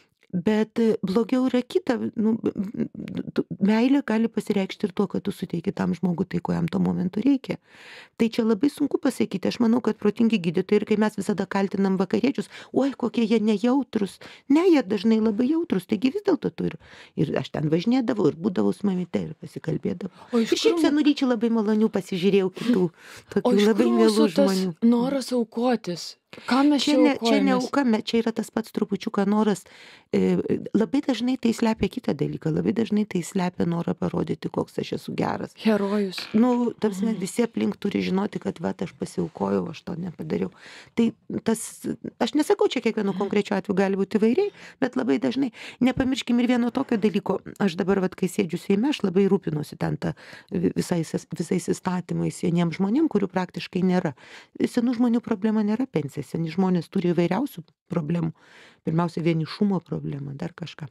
Bet e, blogiau yra kita, nu, b- b- tu- meilė gali pasireikšti ir tuo, kad tu suteiki tam žmogui tai, ko jam tuo momentu reikia. Tai čia labai sunku pasakyti. Aš manau, kad protingi gydytojai ir kai mes visada kaltinam vakariečius, oi, kokie jie nejautrus. Ne, jie dažnai labai jautrus. Taigi vis dėlto tu ir, ir aš ten važinėdavau ir būdavau su mamyte ir pasikalbėdavau. O iš Ir šiaip kur- senuryčiai labai malonių pasižiūrėjau kitų, O tokių iš labai kur mielų mūsų tas žmonių. noras aukotis? Ką mes Čia čia ne, čia ne aukojamės? auka, me- čia yra tas pats trupučiuką noras. E, labai dažnai tai slepia kitą dalyką, labai dažnai tai slepia norą parodyti, koks aš esu geras. Herojus. Nu, tarsi mm. visi aplink turi žinoti, kad va, aš pasiaukojau, aš to nepadariau. Tai tas, aš nesakau, čia kiekvienu konkrečiu atveju gali būti įvairiai, bet labai dažnai. Nepamirškim ir vieno tokio dalyko. Aš dabar, va, kai sėdžiu Seime, aš labai rūpinuosi ten ta vi- visais, visais įstatymais vieniems žmonėms, kurių praktiškai nėra. Senų žmonių problema nėra pensija. Seni žmonės turi įvairiausių problemų. Pirmiausia, vienišumo problema, dar kažką.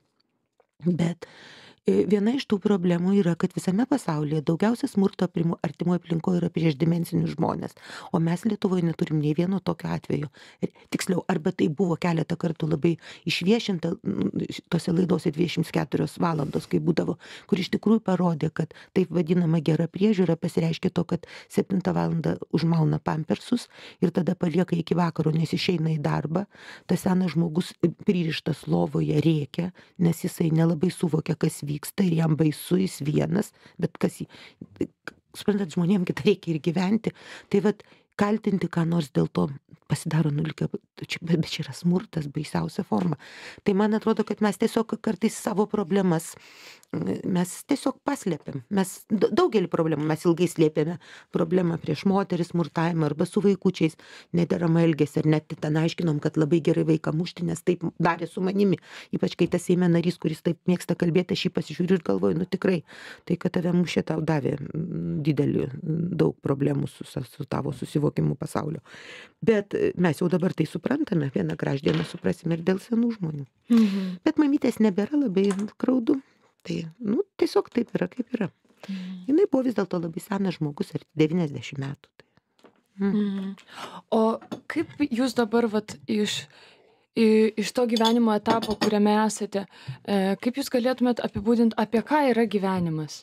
Bet e, viena iš tų problemų yra, kad visame pasaulyje daugiausia smurto aprimo- artimoje aplinkoje yra prieš dimensinius žmonės. O mes Lietuvoje neturim nei vieno tokio atvejo. Ir, tiksliau, arba tai buvo keletą kartų labai išviešinta mm, tose laidose dvidešimt keturios valandos, kai būdavo, kur iš tikrųjų parodė, kad taip vadinama gera priežiūra pasireiškia to, kad septintą valandą užmauna pampersus ir tada palieka iki vakaro, nes išeina į darbą. Tas senas žmogus pririštas lovoje rėkia, nes jisai nelabai suvokia, kas vyksta ir jam baisu, jis vienas, bet kas jį, suprantat, žmonėm kitą reikia ir gyventi. Tai vat kaltinti ką nors dėl to pasidaro nulikę, čia, bet bet čia yra smurtas, baisiausia forma. Tai man atrodo, kad mes tiesiog kartais savo problemas, mes tiesiog paslėpiam. Mes da- daugelį problemų, mes ilgai slėpėme problemą prieš moteris, smurtavimą arba su vaikučiais, nederamą elgesį, ar net ten aiškinom, kad labai gerai vaiką mušti, nes taip darė su manimi. Ypač kai tas Seime narys, kuris taip mėgsta kalbėti, aš jį pasižiūriu ir galvoju, nu tikrai, tai, kad tave mušė, tau davė mm, didelį, mm, daug problemų su, sa- su tavo susivokimu pasaulio. Bet e, mes jau dabar tai suprantame, vieną graždieną suprasime ir dėl senų žmonių. Mhm. Bet mamytės nebėra, labai graudu. Tai, nu, tiesiog taip yra, kaip yra. Mhm. Jinai buvo vis dėlto labai senas žmogus, ar devyniasdešimt metų. Tai, Mhm. O kaip jūs dabar vat, iš, i- iš to gyvenimo etapo, kuriame esate, e, kaip jūs galėtumėt apibūdinti, apie ką yra gyvenimas?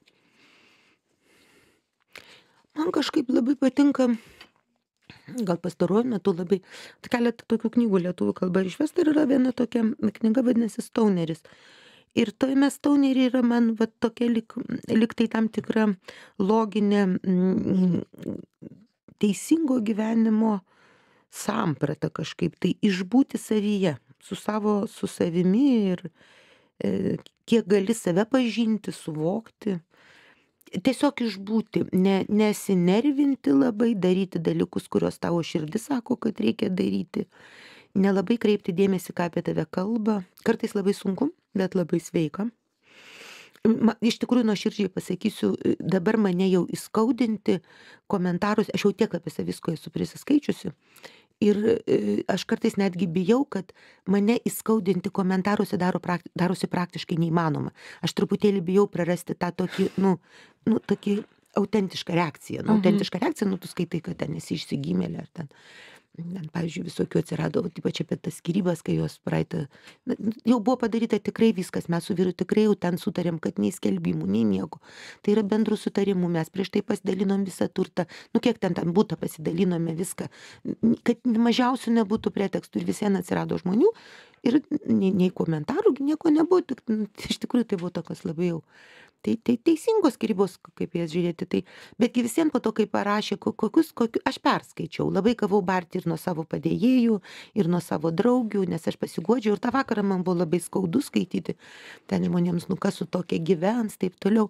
Man kažkaip labai patinka, gal pastaruoju metu labai, keletą tokių knygų lietuvių kalba išvesta ir yra viena tokia knyga vadinasi Stauneris. Ir tojame Staunery yra man va tokia lik, lik tai tam tikra loginė mm, teisingo gyvenimo samprata kažkaip, tai išbūti savyje, su savo, su savimi ir e, kiek gali save pažinti, suvokti. Tiesiog išbūti, ne, nesinervinti labai, daryti dalykus, kuriuos tavo širdis sako, kad reikia daryti. Nelabai kreipti dėmesį, ką apie tave kalba. Kartais labai sunku, bet labai sveika. Ma, iš tikrųjų, nuoširdžiai pasakysiu, dabar mane jau įskaudinti komentarus, aš jau tiek apie savisko esu prisiskaičiusi. Ir e, aš kartais netgi bijau, kad mane įskaudinti komentaruose daro, prakti, darosi praktiškai neįmanoma. Aš truputėlį bijau prarasti tą tokį, nu, nu tokį autentišką reakciją. Nu, autentišką reakciją, nu, tu skaitai, kad ten esi išsigimėlė ar ten. Ten, pavyzdžiui, visokių atsirado, ypač apie tas skyrybas, kai jos praeitą, jau buvo padaryta tikrai viskas, mes su vyru tikrai jau ten sutarėm, kad nei skelbimų, nei nieko. Tai yra bendrų sutarimų, mes prieš tai pasidalinom visą turtą, nu kiek ten ten būtų, pasidalinome viską, kad mažiausių nebūtų pretekstų ir visien atsirado žmonių ir nei, nei komentarų, nieko nebuvo, tik, iš tikrųjų tai buvo tokios labai jau. Tai, tai teisingos skyrybos, kaip jas žiūrėti, tai, betgi visiems po to, kai parašė, kokius, kokius, aš perskaičiau, labai gavau barti ir nuo savo padėjėjų, ir nuo savo draugių, nes aš pasiguodžiau ir tą vakarą man buvo labai skaudu skaityti, ten žmonėms, nu kas su tokia gyvens, taip toliau,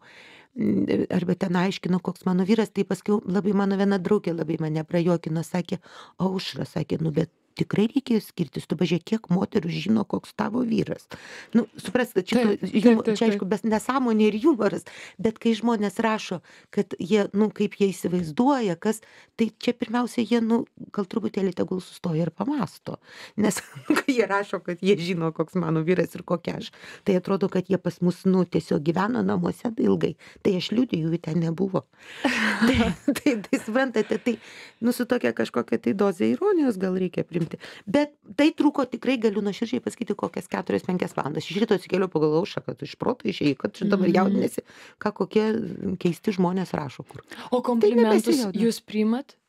arba ten aiškino, koks mano vyras, tai paskui labai mano viena draugė labai mane prajuokino, sakė, Aušra, sakė, nu bet tikrai reikėjo skirtis, tu pažiūrėk, kiek moterų žino, koks tavo vyras. Nu, supraskite, čia, Taip, čia, taip, taip, čia aišku, bet nesąmonė ir humoras, bet kai žmonės rašo, kad jie, nu, kaip jie įsivaizduoja, kas, tai čia pirmiausia, jie, nu, gal truputėlį tegul sustoja ir pamasto. Nes kai jie rašo, kad jie žino, koks mano vyras ir kokia aš, tai atrodo, kad jie pas mus, nu, tiesiog gyveno namuose ilgai. Tai aš liudiju, jų ten nebuvo. tai, tai, tai, suprantate, tai, nu, su tokia kažkokia tai dozė ironijos gal reikia primti. Bet tai truko tikrai, galiu nuoširdžiai pasakyti, kokias keturias penkias valandas. Iš ryto atsikėliau pagalvojau, Aušra, kad iš proto išėjai, kad čia dabar jaudinėsi, ką kokie keisti žmonės rašo kur. O komplimentus nebesijaudinu. jūs priimat?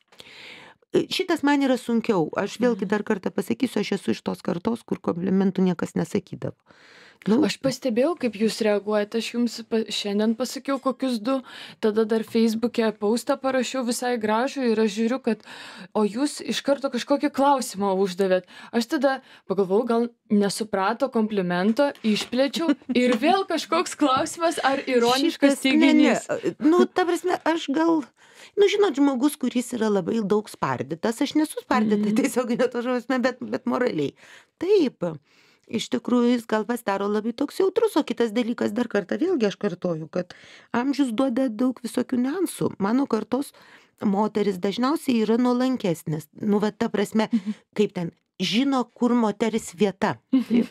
Šitas man yra sunkiau. Aš vėlgi dar kartą pasakysiu, aš esu iš tos kartos, kur komplimentų niekas nesakydavo. Nu, Aš pastebėjau, kaip jūs reaguojate, aš jums pa, šiandien pasakiau kokius du, tada dar Facebook'e postą parašiau visai gražų ir aš žiūriu, kad, o jūs iš karto kažkokį klausimą uždavėt. Aš tada pagalvojau, gal nesuprato komplimento, išplėčiau ir vėl kažkoks klausimas ar ironiškas šitas- ne, ne. teiginys. Nu, ta prasme, aš gal, nu, žinot, žmogus, kuris yra labai daug spardytas, aš nesu spardyta, Mhm. tiesiog ne to žodžiu, bet, bet moraliai. Taip. Iš tikrųjų, jis gal pasidaro labai toks jautrus, o kitas dalykas, dar kartą vėlgi aš kartoju, kad amžius duoda daug visokių niuansų. Mano kartos moteris dažniausiai yra nuolankesnės. Nu, va, ta prasme, kaip ten, žino, kur moters vieta. Taip.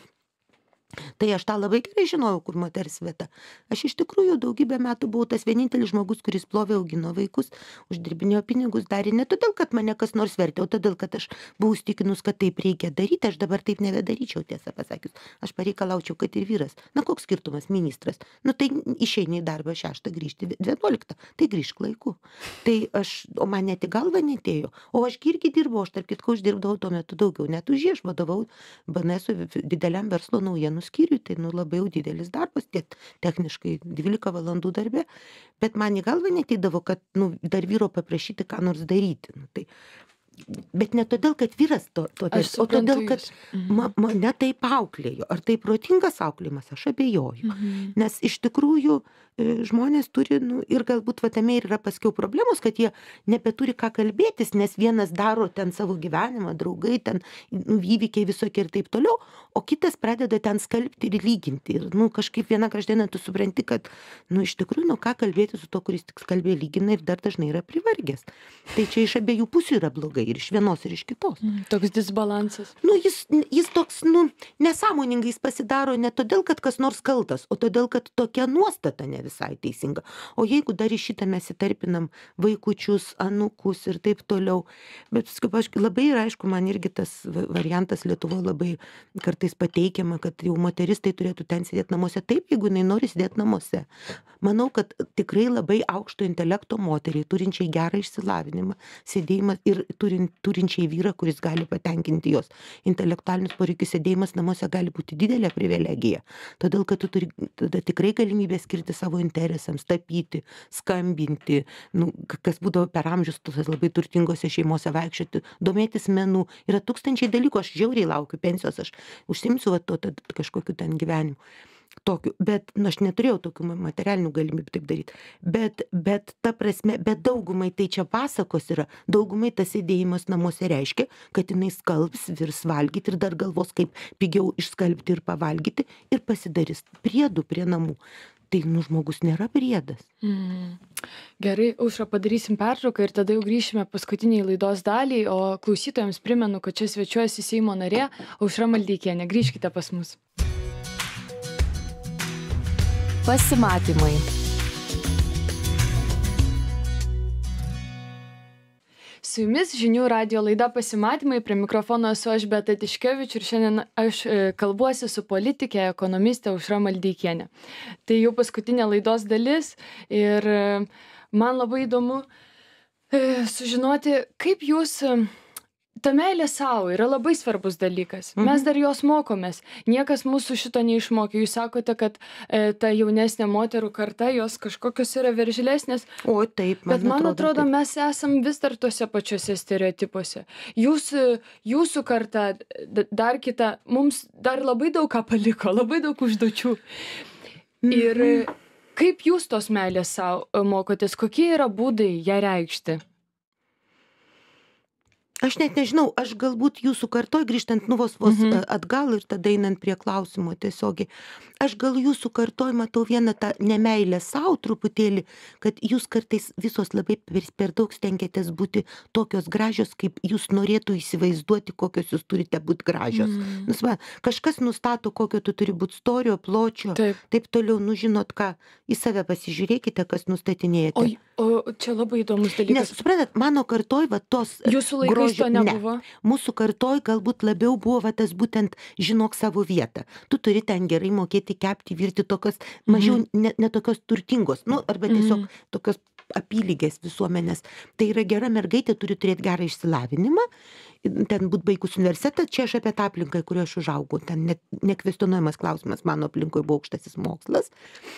Tai aš tą labai gerai žinojau, kur moters vieta. Aš iš tikrųjų daugybę metų buvau tas vienintelis žmogus, kuris plovė, augino vaikus, uždirbinėjo pinigus, darė ne todėl, kad mane kas nors vertė, o todėl, kad aš buvau įsitikinus, kad taip reikia daryti, aš dabar taip nebedaryčiau, tiesą pasakius. Aš pareikalaučiau, kad ir vyras. Na, koks skirtumas, ministras. Nu, tai išeini į darbą šeštą, grįžti vienuoliktą, tai grįžk laiku. Tai aš, o man net į galvą netėjo. O aš irgi dirbau, aš tarp kitko uždirbdavau tuo metu daugiau, net už jį aš vadovau B N S dideliam verslo naujienų skyriui, tai nu labai jau didelis darbas, tiek techniškai dvylika valandų darbe, bet man į galvą neteidavo, kad nu, dar vyro paprašyti ką nors daryti. Nu, tai, bet ne todėl, kad vyras to, to Aš o todėl, suprantu kad jus. Mhm. ma, mane taip auklėjo. Ar tai protingas auklėjimas, aš abejoju. Mhm. Nes iš tikrųjų e, žmonės turi, nu, ir galbūt va tame ir yra paskiau problemos, kad jie nebeturi ką kalbėtis, nes vienas daro ten savo gyvenimą, draugai, ten nu, įvykiai visokie ir taip toliau, o kitas pradeda ten skalbti ir lyginti. Ir nu, kažkaip vieną každieną tu supranti, kad nu, iš tikrųjų, nu, ką kalbėti su to, kuris tik skalbė lygina ir dar dažnai yra privargęs. Tai čia iš abiejų pusių yra blogai. ir iš vienos, ir iš kitos. Mm, toks disbalansas. Nu, jis, jis toks, nu, nesąmoningai jis pasidaro ne todėl, kad kas nors kaltas, o todėl, kad tokia nuostata ne visai teisinga. O jeigu dar į šitą mes įtarpinam vaikučius, anūkus ir taip toliau. Bet kaip aš labai ir aišku, man irgi tas variantas Lietuvoje labai kartais pateikiama, kad jau moteris tai turėtų ten sėdėti namuose. Taip, jeigu jinai nori sėdėti namuose. Manau, kad tikrai labai aukšto intelekto moteriai, turinčiai gerą išsilavinimą, sėdėjimas ir turint, turinčiai vyrą, kuris gali patenkinti jos intelektualinius poreikius, sėdėjimas namuose gali būti didelė privilegija. Todėl, kad tu turi tada tikrai galimybę skirti savo interesams, tapyti, skambinti, nu, kas būdavo per amžius tos labai turtingose šeimose vaikščioti, domėtis menų. Yra tūkstančiai dalykų, aš žiauriai laukiu pensijos, aš užsimsiu va, to tad, kažkokiu ten gyvenimu. Tokiu, bet nu, aš neturėjau tokių materialinių galimybių taip daryti. Bet, bet ta prasme, bet daugumai tai čia pasakos yra, daugumai tas sėdėjimas namuose reiškia, kad jinai skalbs, virs valgyti ir dar galvos, kaip pigiau išskalbti ir pavalgyti ir pasidarys priedų prie namų. Tai, nu, žmogus nėra priedas. Mm. Gerai, Aušra, padarysim pertrauką ir tada jau grįšime paskutiniai laidos daliai, o klausytojams primenu, kad čia svečiuojasi Seimo narė Aušra Maldeikienė. Grįžkite pas mus. Pasimatymai. Su jumis žinių radijo laida Pasimatymai, prie mikrofono esu aš Beata Tiškevič ir šiandien aš kalbuosi su politikė, ekonomistė Aušra Maldeikienė. Tai jau paskutinė laidos dalis ir man labai įdomu sužinoti, kaip jūs... Ta meilė savo yra labai svarbus dalykas. Mes dar jos mokomės. Niekas mūsų šito neišmokė. Jūs sakote, kad e, ta jaunesnė moterų karta, jos kažkokios yra veržlesnės. O taip, man Bet man atrodo, atrodo, taip. mes esam vis dar tose pačiose stereotipuose. Jūs, jūsų karta, dar kita, mums dar labai daug ką paliko, labai daug užduočių. Ir kaip jūs tos meilės savo mokotės? Kokie yra būdai ją reikšti? Aš net nežinau, aš galbūt jūsų kartoj grįžtant nu vos vos mhm. atgal ir tada einant prie klausimo tiesiogiai. Aš gal jūsų kartoj matau vieną tą nemeilę savo truputėlį, kad jūs kartais visos labai per, per daug stengiatės būti tokios gražios, kaip jūs norėtų įsivaizduoti, kokios jūs turite būti gražios. Mhm. Nus, va, kažkas nustato, kokio tu turi būti storio, pločio, taip, taip toliau, nu žinot ką, į save pasižiūrėkite, kas nustatinėjate. O, o čia labai įdomus dalykas. Nes, suprantat, mano kartoj va tos... Jūsų laikais to nebuvo? Ne. Mūsų kartoj galbūt labiau buvo va, tas būtent žinok savo vietą. Tu turi ten gerai mokėti kepti, virti tokios mažiau, mm-hmm. ne, ne tokios turtingos, nu, arba tiesiog mm-hmm. tokios apylygės visuomenės. Tai yra gera mergaitė, turi turėti gerą išsilavinimą, ten būt baigus universitetą, čia aš apie tą aplinką, kurioje aš užaugau, ten net nekvestionuojamas klausimas, mano aplinkoje buvo aukštasis mokslas.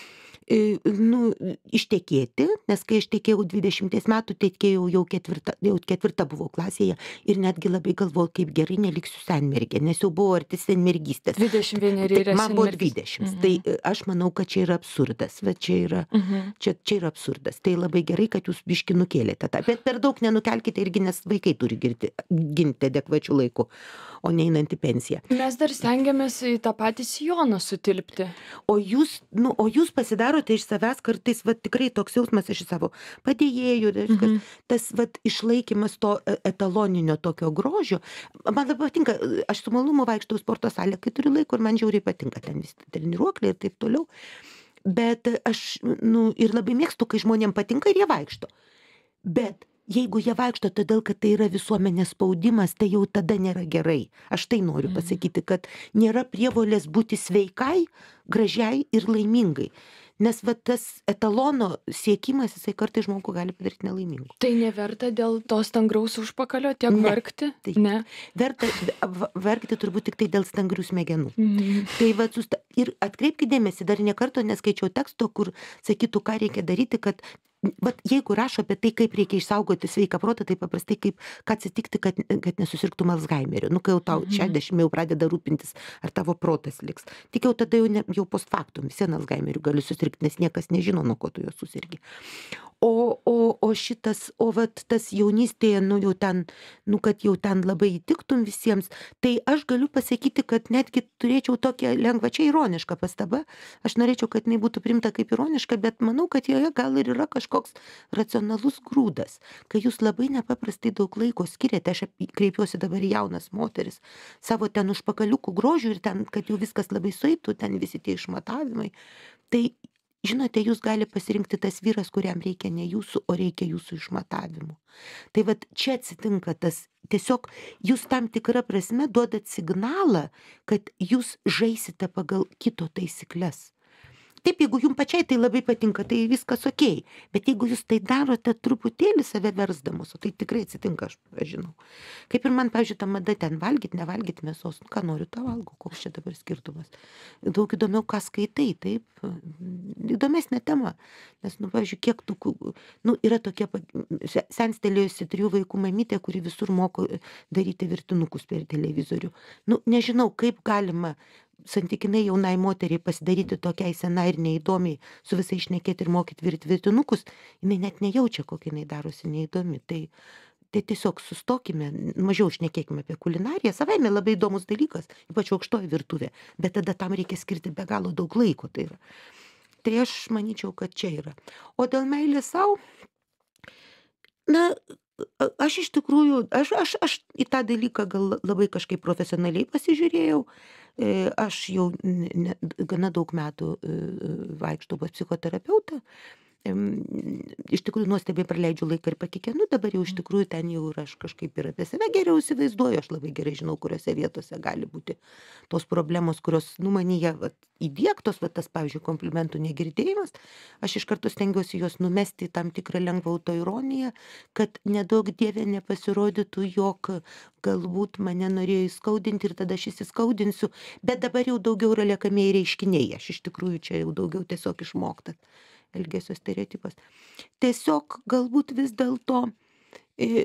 Nu, ištekėti, nes kai aš tekėjau dvidešimties metų, tekėjau jau ketvirta, jau ketvirta buvau klasėje ir netgi labai galvojau, kaip gerai neliksiu senmergė, nes jau buvo arti senmergystės. dvidešimt vieneri yra man buvo dvidešimt. Mhm. Tai aš manau, kad čia yra absurdas, bet čia yra, mhm. čia, čia yra absurdas. Tai labai gerai, kad jūs biški nukėlėte tą, bet per daug nenukelkite irgi, nes vaikai turi girti, ginti adekvačių laikų, o neinant į pensiją. Mes dar stengiamės į tą patį sijoną sutilpti. O jūs, nu, o jūs pasidarote iš savęs kartais, va, tikrai toks jausmas iš savo padėjėjų, mm-hmm. tas va, išlaikymas to etaloninio tokio grožio. Man labai patinka, aš su malumu vaikštau sporto salę, kai turiu laiko ir man žiauriai patinka ten visi treniruokliai ir taip toliau. Bet aš, nu, ir labai mėgstu, kai žmonėm patinka ir jie vaikšto. Bet jeigu jie vaikšto todėl, kad tai yra visuomenės spaudimas, tai jau tada nėra gerai. Aš tai noriu mm. pasakyti, kad nėra prievolės būti sveikai, gražiai ir laimingai. Nes va, tas etalono siekimas, jisai kartais žmogų gali padaryti nelaimingu. Tai neverta dėl to stangraus užpakalio tiek ne, verkti? Tai ne. Verta verkti turbūt tik tai dėl stangrių smegenų. Mm. Tai va, susta... Ir atkreipkite dėmesį, dar ne karto neskaičiau teksto, kur sakytų, ką reikia daryti, kad bet jeigu rašo apie tai, kaip reikia išsaugoti sveiką protą, tai paprastai kaip, kad atsitikti, kad, kad nesusirgtum Alzheimeriu. Nu, kai jau tau šešiasdešimt jau pradeda rūpintis, ar tavo protas liks. Tik jau tada jau, ne, jau post factum, visien Alzheimeriu gali susirgti, nes niekas nežino, nuo ko tu jo susirgi. O, o, o šitas, o vat tas jaunystėje, nu jau ten, nu kad jau ten labai įtiktum visiems, tai aš galiu pasakyti, kad netgi turėčiau tokią lengvą, čia ironišką pastabą. Aš norėčiau, kad jinai būtų priimta kaip ironiška, bet manau, kad joje gal ir yra kažko kažkoks racionalus grūdas, kai jūs labai nepaprastai daug laiko skiriate, aš kreipiuosi dabar į jaunas moteris, savo ten užpakaliukų grožių ir ten, kad jau viskas labai sueitų, ten visi tie išmatavimai, tai žinote, jūs gali pasirinkti tas vyras, kuriam reikia ne jūsų, o reikia jūsų išmatavimų. Tai vat čia atsitinka tas, tiesiog jūs tam tikrą prasme duodat signalą, kad jūs žaisite pagal kito taisyklės. Taip, jeigu jums pačiai tai labai patinka, tai viskas okei, bet jeigu jūs tai darote truputėlį save versdamus, o tai tikrai atsitinka, aš, aš žinau. Kaip ir man, pavyzdžiui, ta mada ten valgyt, nevalgyt mėsos, nu, ką noriu, tą valgau, koks čia dabar skirtumas. Daug įdomiau, ką skaitai, taip, įdomesnė tema, nes, nu, pavyzdžiui, kiek tų, nu, yra tokia senstelėjusi trijų vaikų mamytė, kuri visur moko daryti virtinukus per televizorių. Nu, nežinau, kaip galima santykinai jaunai moteriai pasidaryti tokiai senai ir neįdomiai, su visai šnekėti ir mokyti virti virtinukus, jinai net nejaučia, kokia jinai darosi neįdomi. Tai, tai tiesiog sustokime, mažiau šnekėkime apie kulinariją, savaime labai įdomus dalykas, ypač aukštoji virtuvė, bet tada tam reikia skirti be galo daug laiko. Tai, yra. Tai aš manyčiau, kad čia yra. O dėl meilės savo, na, aš iš tikrųjų, aš, aš, aš į tą dalyką gal labai kažkaip profesionaliai pasižiūrėjau. Aš jau ne, gana daug metų vaikštau pas psichoterapeutą. Iš tikrųjų nuostabiai praleidžiu laiką ir pakikenu, dabar jau iš tikrųjų ten jau ir aš kažkaip ir apie save geriau įsivaizduoju, aš labai gerai žinau, kuriuose vietose gali būti tos problemos, kurios, nu, manyje vat, įdiegtos, vat, tas, pavyzdžiui, komplimentų negirdėjimas, aš iš karto stengiuosi juos numesti į tam tikrą lengvą autoironiją, kad nedaug dievė nepasirodytų, jog galbūt mane norėjo įskaudinti ir tada aš įsiskaudinsiu, bet dabar jau daugiau yra liekamieji reiškiniai, aš iš tikrųjų čia jau daugiau tiesiog išmoktas elgesio stereotipas. Tiesiog galbūt vis dėlto e,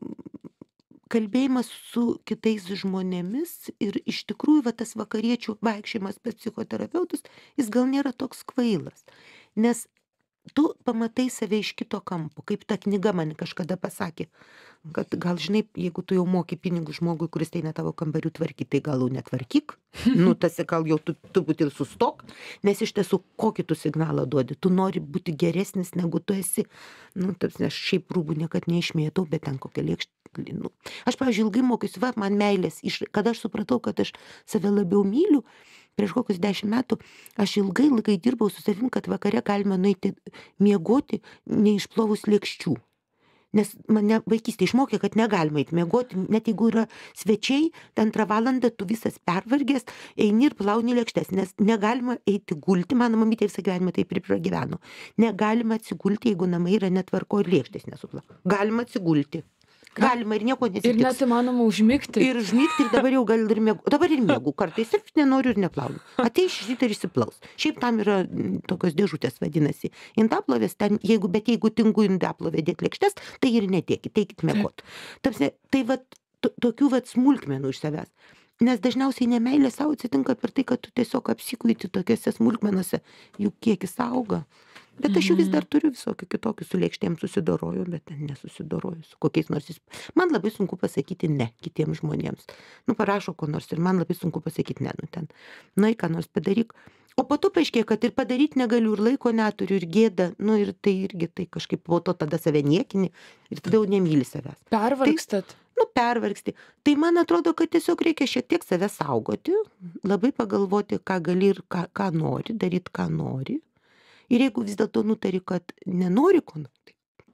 kalbėjimas su kitais žmonėmis ir iš tikrųjų va, tas vakariečių vaikščiojimas pas psichoterapeutus, jis gal nėra toks kvailas, nes tu pamatai save iš kito kampo, kaip ta knyga man kažkada pasakė, kad gal žinai, jeigu tu jau moki pinigų žmogui, kuris eina tavo kambarių tvarkyti, tai gal jau netvarkyk, nu tas gal jau tu, tu būti ir sustok, nes iš tiesų kokį tu signalą duodi, tu nori būti geresnis negu tu esi, nu tas, aš šiaip rūbų niekad neišmėtau, bet ten kokią lėkštę, nu. Aš, pavyzdžiui, ilgai mokiausi, va, man meilės, iš, kada aš supratau, kad aš save labiau myliu, prieš kokius dešimt metų aš ilgai, ilgai dirbau su savim, kad vakare galime nueiti miegoti neišplovus lėkščių. Nes mane vaikystė išmokė, kad negalima eiti miegoti, net jeigu yra svečiai, ten antrą valandą tu visas pervargęs, eini ir plauni lėkštes, nes negalima eiti gulti, mano mamytė visą gyvenimą taip ir pragyveno. Negalima atsigulti, jeigu namai yra netvarko ir lėkštės nesuplau. Galima atsigulti. Galima ir nieko nesitiks. Ir net įmanoma užmigti. Ir užmigti ir dabar jau gal ir mėgu. Dabar ir mėgu kartais ir nenoriu ir neplaunu. Atei iš ryto ir išsiplaus. Šiaip tam yra tokios dėžutės vadinasi. Indaplovės ten, jeigu, bet jeigu tingu indaplovė dėti lėkštes, tai ir nedėkit, teikit mėgot. Tamsi, tai vat, to, tokių vat smulkmenų iš savęs. Nes dažniausiai nemeilė savo atsitinka per tai, kad tu tiesiog apsikuiti tokiuose smulkmenuose, jų kiekis auga. Bet aš jau vis dar turiu visokių kitokių su lėkštėm susidoroju, bet ten nesusidoroju su kokiais nors. Man labai sunku pasakyti ne kitiems žmonėms. Nu, parašo ko nors ir man labai sunku pasakyti ne, nu ten. Nu, į ką nors padaryk. O po to paaiškėja, kad ir padaryti negaliu, ir laiko neturiu, ir gėda. Nu, ir tai irgi tai kažkaip po to tada save niekini ir tada jau nemyli savęs. Pervargstat? Tai, nu, pervargsti. Tai man atrodo, kad tiesiog reikia šiek tiek save saugoti, labai pagalvoti, ką gali ir ką, ką nori, daryti, ką nori. Ir jeigu vis dėlto nutari, kad nenori ko nori,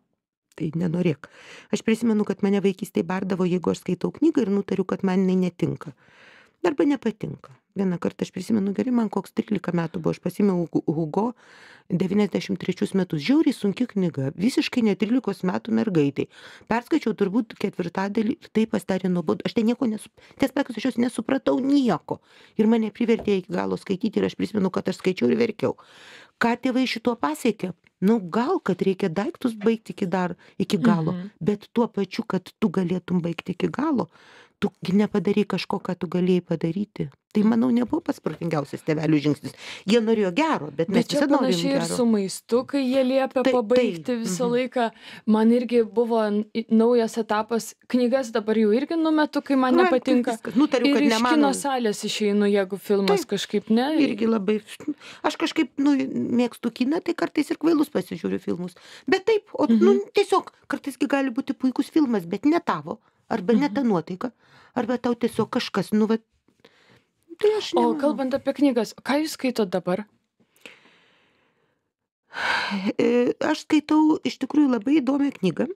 tai nenorėk. Aš prisimenu, kad mane vaikystėje bardavo, jeigu aš skaitau knygą ir nutariu, kad man jinai netinka. Arba nepatinka. Vieną kartą aš prisimenu, gerai, man koks trylika metų buvo, aš pasimiau Hugo devyniasdešimt trečius metus. Žiauriai sunki knyga, visiškai ne trylikos metų mergaitai. Perskaičiau turbūt ketvirtadalį ir tai pasidarė nuobodu. Aš tai nieko nesu, tiesą pasakius, aš jos nesupratau nieko. Ir mane privertė iki galo skaityti ir aš prisimenu, kad aš skaičiau ir verkiau. Ką tėvai šituo pasiekė? Nu, gal, kad reikia daiktus baigti iki dar, iki galo, mhm. bet tuo pačiu, kad tu galėtum baigti iki galo, tu gi nepadarai kažko, ką tu galėjai padaryti. Tai, manau, nebuvo pats protingiausias tėvelių žingsnis. Jie norėjo gero, bet mes Bet čia visada norim panašiai ir gero. su maistu, kai jie liepia Tai- pabaigti tai, visą mhm. laiką. Man irgi buvo n- i- naujas etapas. Knygas dabar jau irgi numetu, kai man Va, nepatinka. viskas. Nutariu, Ir kad iš ne kino mano. salės išeinu, jeigu filmas Taip. kažkaip ne. Irgi labai. Aš kažkaip, nu, mėgstu kiną, tai kartais ir kvailus pasižiūriu filmus. Bet taip, o, Mhm. nu, tiesiog, kartais gi gali būti puikus filmas, bet ne tavo, arba ne ta nuotaika, arba tau tiesiog kažkas, nu, va. Tai aš O nemanau. kalbant apie knygas, ką jūs skaitot dabar? E, Aš skaitau iš tikrųjų labai įdomią knygą.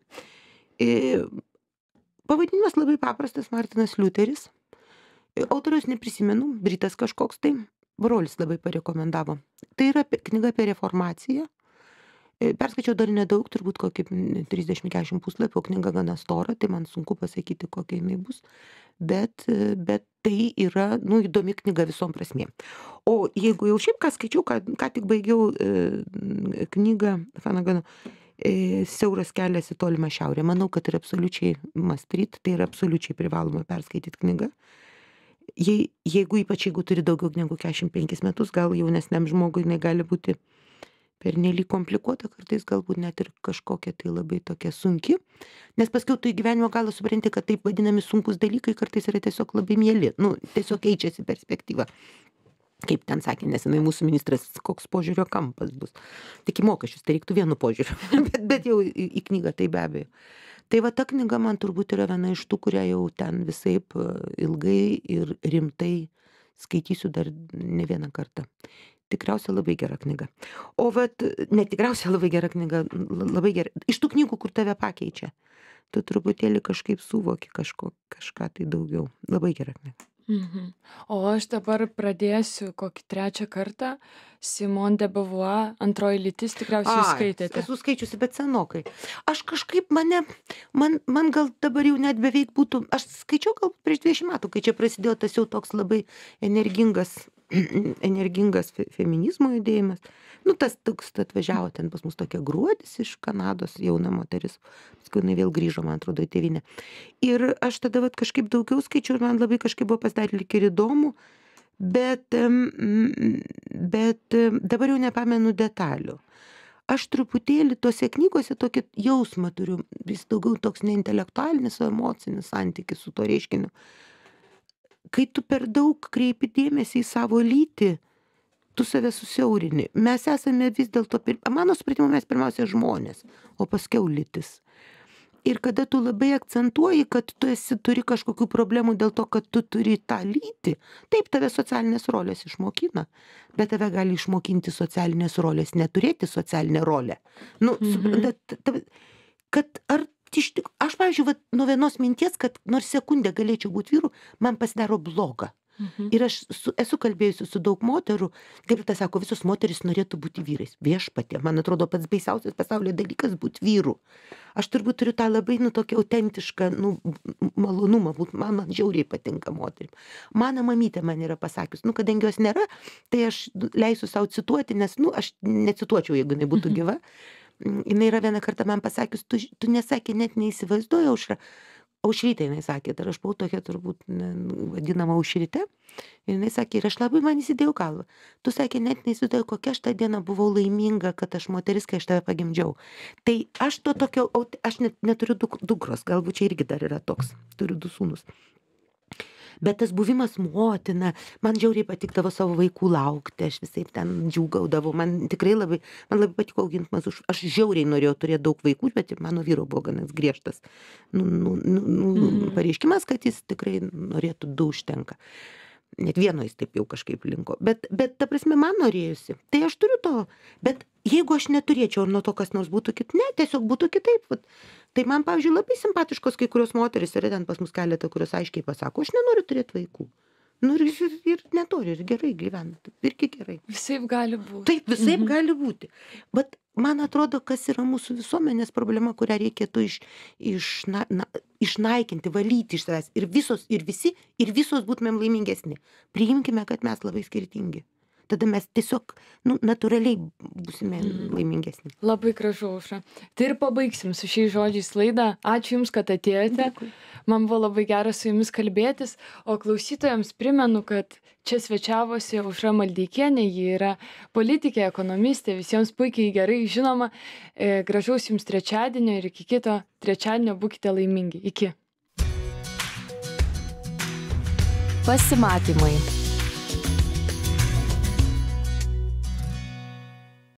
E, Pavadinimas labai paprastas, Martinas Liuteris. E, Autoriaus neprisimenu, britas kažkoks tai, brolis labai parekomendavo. Tai yra apie- knyga apie reformaciją. E, Perskaičiau dar nedaug, turbūt kokį trisdešimt keturiasdešimt puslapių, knyga gana stora, tai man sunku pasakyti, kokia jinai bus. Bet, e, bet tai yra, nu, įdomi knyga visom prasmėm. O jeigu jau šiaip ką skaičiau, ką, ką tik baigiau e, knygą Fanagano e, Siauras kelias į tolimą šiaurę, manau, kad yra absoliučiai must read, tai yra absoliučiai privaloma perskaityti knygą. Jei, jeigu ypač jeigu turi daugiau negu keturiasdešimt penkis metus, gal jaunesniam žmogui jinai gali būti pernelyg komplikuota, kartais galbūt net ir kažkokia tai labai tokia sunki, nes paskiau tu į gyvenimo galą supranti, kad taip vadinami sunkus dalykai kartais yra tiesiog labai mieli, nu, tiesiog keičiasi perspektyva. Kaip ten sakė nesenai mūsų ministras, koks požiūrio kampas bus. Tik į mokesčius, tai reiktų vienu požiūriu, bet, bet jau į, į knygą tai be abejo. Tai va ta knyga man turbūt yra viena iš tų, kurią jau ten visaip e, ilgai ir rimtai skaitysiu dar ne vieną kartą. Tikriausiai labai gera knyga. O vat, ne tikriausiai labai gera knyga, l- labai gera. Iš tų knygų, kur tave pakeičia, tu truputėlį kažkaip suvoki kažko, kažką tai daugiau. Labai gera knyga. Mhm. O aš dabar pradėsiu kokį trečią kartą Simone de Beauvoir, Antroji lytis, tikriausiai jūs skaitėte. Esu skaičiusi, bet senokai. Aš kažkaip mane, man, man gal dabar jau net beveik būtų, aš skaičiau gal prieš dvidešimt metų, kai čia prasidėjo tas jau toks labai energingas, energingas fe, feminizmo judėjimas. Nu, tas toks atvažiavo ten pas mus tokia Gruodis iš Kanados, jauna moteris, paskui jinai vėl grįžo, man atrodo, į tėvynę. Ir aš tada vat, kažkaip daugiau skaičiau ir man labai kažkaip buvo pasidarė lyg ir įdomu, bet, em, bet em, dabar jau nepamenu detalių. Aš truputėlį tose knygose tokį jausmą turiu, vis daugiau toks ne intelektualinis, o emocinis santykis su to reiškiniu. Kai tu per daug kreipi dėmesį į savo lytį, tu save susiaurini. Mes esame vis dėlto, pir- mano supratimu, mes pirmiausia žmonės, o paskiau lytis. Ir kada tu labai akcentuoji, kad tu esi, turi kažkokių problemų dėl to, kad tu turi tą lytį, taip tave socialinės rolės išmokina, bet tave gali išmokinti socialinės rolės, neturėti socialinę rolę. Nu, Mhm. suprantat, kad ar iš tik, aš, pavyzdžiui, vat, nuo vienos minties, kad nors sekundę galėčiau būti vyru, man pasidaro bloga. Mhm. Ir aš su, esu kalbėjusi su daug moterų, kaip tas sako, visos moteris norėtų būti vyrais. Viešpatie, man atrodo, pats baisiausias pasaulyje dalykas būti vyru. Aš turbūt turiu tą labai, nu, tokį autentišką, nu, m- malonumą, būt, man, man žiauriai patinka moterim. Mano mamytė man yra pasakius, nu, kadangi jos nėra, tai aš leisiu savo cituoti, nes, nu, aš necituočiau, jeigu jinai būtų gyva. Mm, Jinai yra vieną kartą man pasakius, tu, ž- tu nesakė, net neįsivaizduoju, Aušra. Aušrytė, jinai sakė, tai aš buvau tokia turbūt ne, vadinama Aušrytė. Ir jinai sakė, ir aš labai man įsidėjau galvą. Tu sakė, net neįsivaizduoju, kokia aš tą dieną buvau laiminga, kad aš moteris, kai aš tave pagimdžiau. Tai aš to tokio, aut- aš net neturiu duk- dukros, galbūt čia irgi dar yra toks, turiu du sūnus. Bet tas buvimas motina, man žiauriai patikdavo savo vaikų laukti, aš visai ten džiūgaudavau, man tikrai labai, man labai patiko auginti mažus, aš žiauriai norėjau turėti daug vaikų, bet ir mano vyro buvo ganas griežtas nu, nu, nu, nu, Mhm. pareiškimas, kad jis tikrai norėtų du užtenka. Net vieno jis taip jau kažkaip linko. Bet, bet ta prasme, man norėjusi. Tai aš turiu to. Bet jeigu aš neturėčiau, ar nuo to kas nors būtų kitaip, ne, tiesiog būtų kitaip. Vat. Tai man, pavyzdžiui, labai simpatiškos kai kurios moteris yra ten pas mus keletą, kurios aiškiai pasako, aš nenoriu turėti vaikų. Nu ir, ir, ir neturi, ir gerai gyventi. Irgi gerai. Visaip gali būti. Taip, visaip gali būti. Bet man atrodo, kas yra mūsų visuomenės problema, kurią reikėtų iš, iš, na, na, išnaikinti, valyti iš savęs. Ir visos, ir visi, ir visos būtumėm laimingesni. Priimkime, kad mes labai skirtingi. tada mes tiesiog, nu, natūraliai būsime laimingesni. Labai gražu, Aušra. Tai ir pabaigsim su šiais žodžiais laidą. Ačiū Jums, kad atėjote. Dėkui. Man buvo labai gera su Jumis kalbėtis, o klausytojams primenu, kad čia svečiavosi Aušra Maldeikienė, ji yra politikė, ekonomistė, visiems puikiai gerai žinoma. E, gražaus Jums trečiadienio ir iki kito trečiadienio būkite laimingi. Iki. Pasimatymai.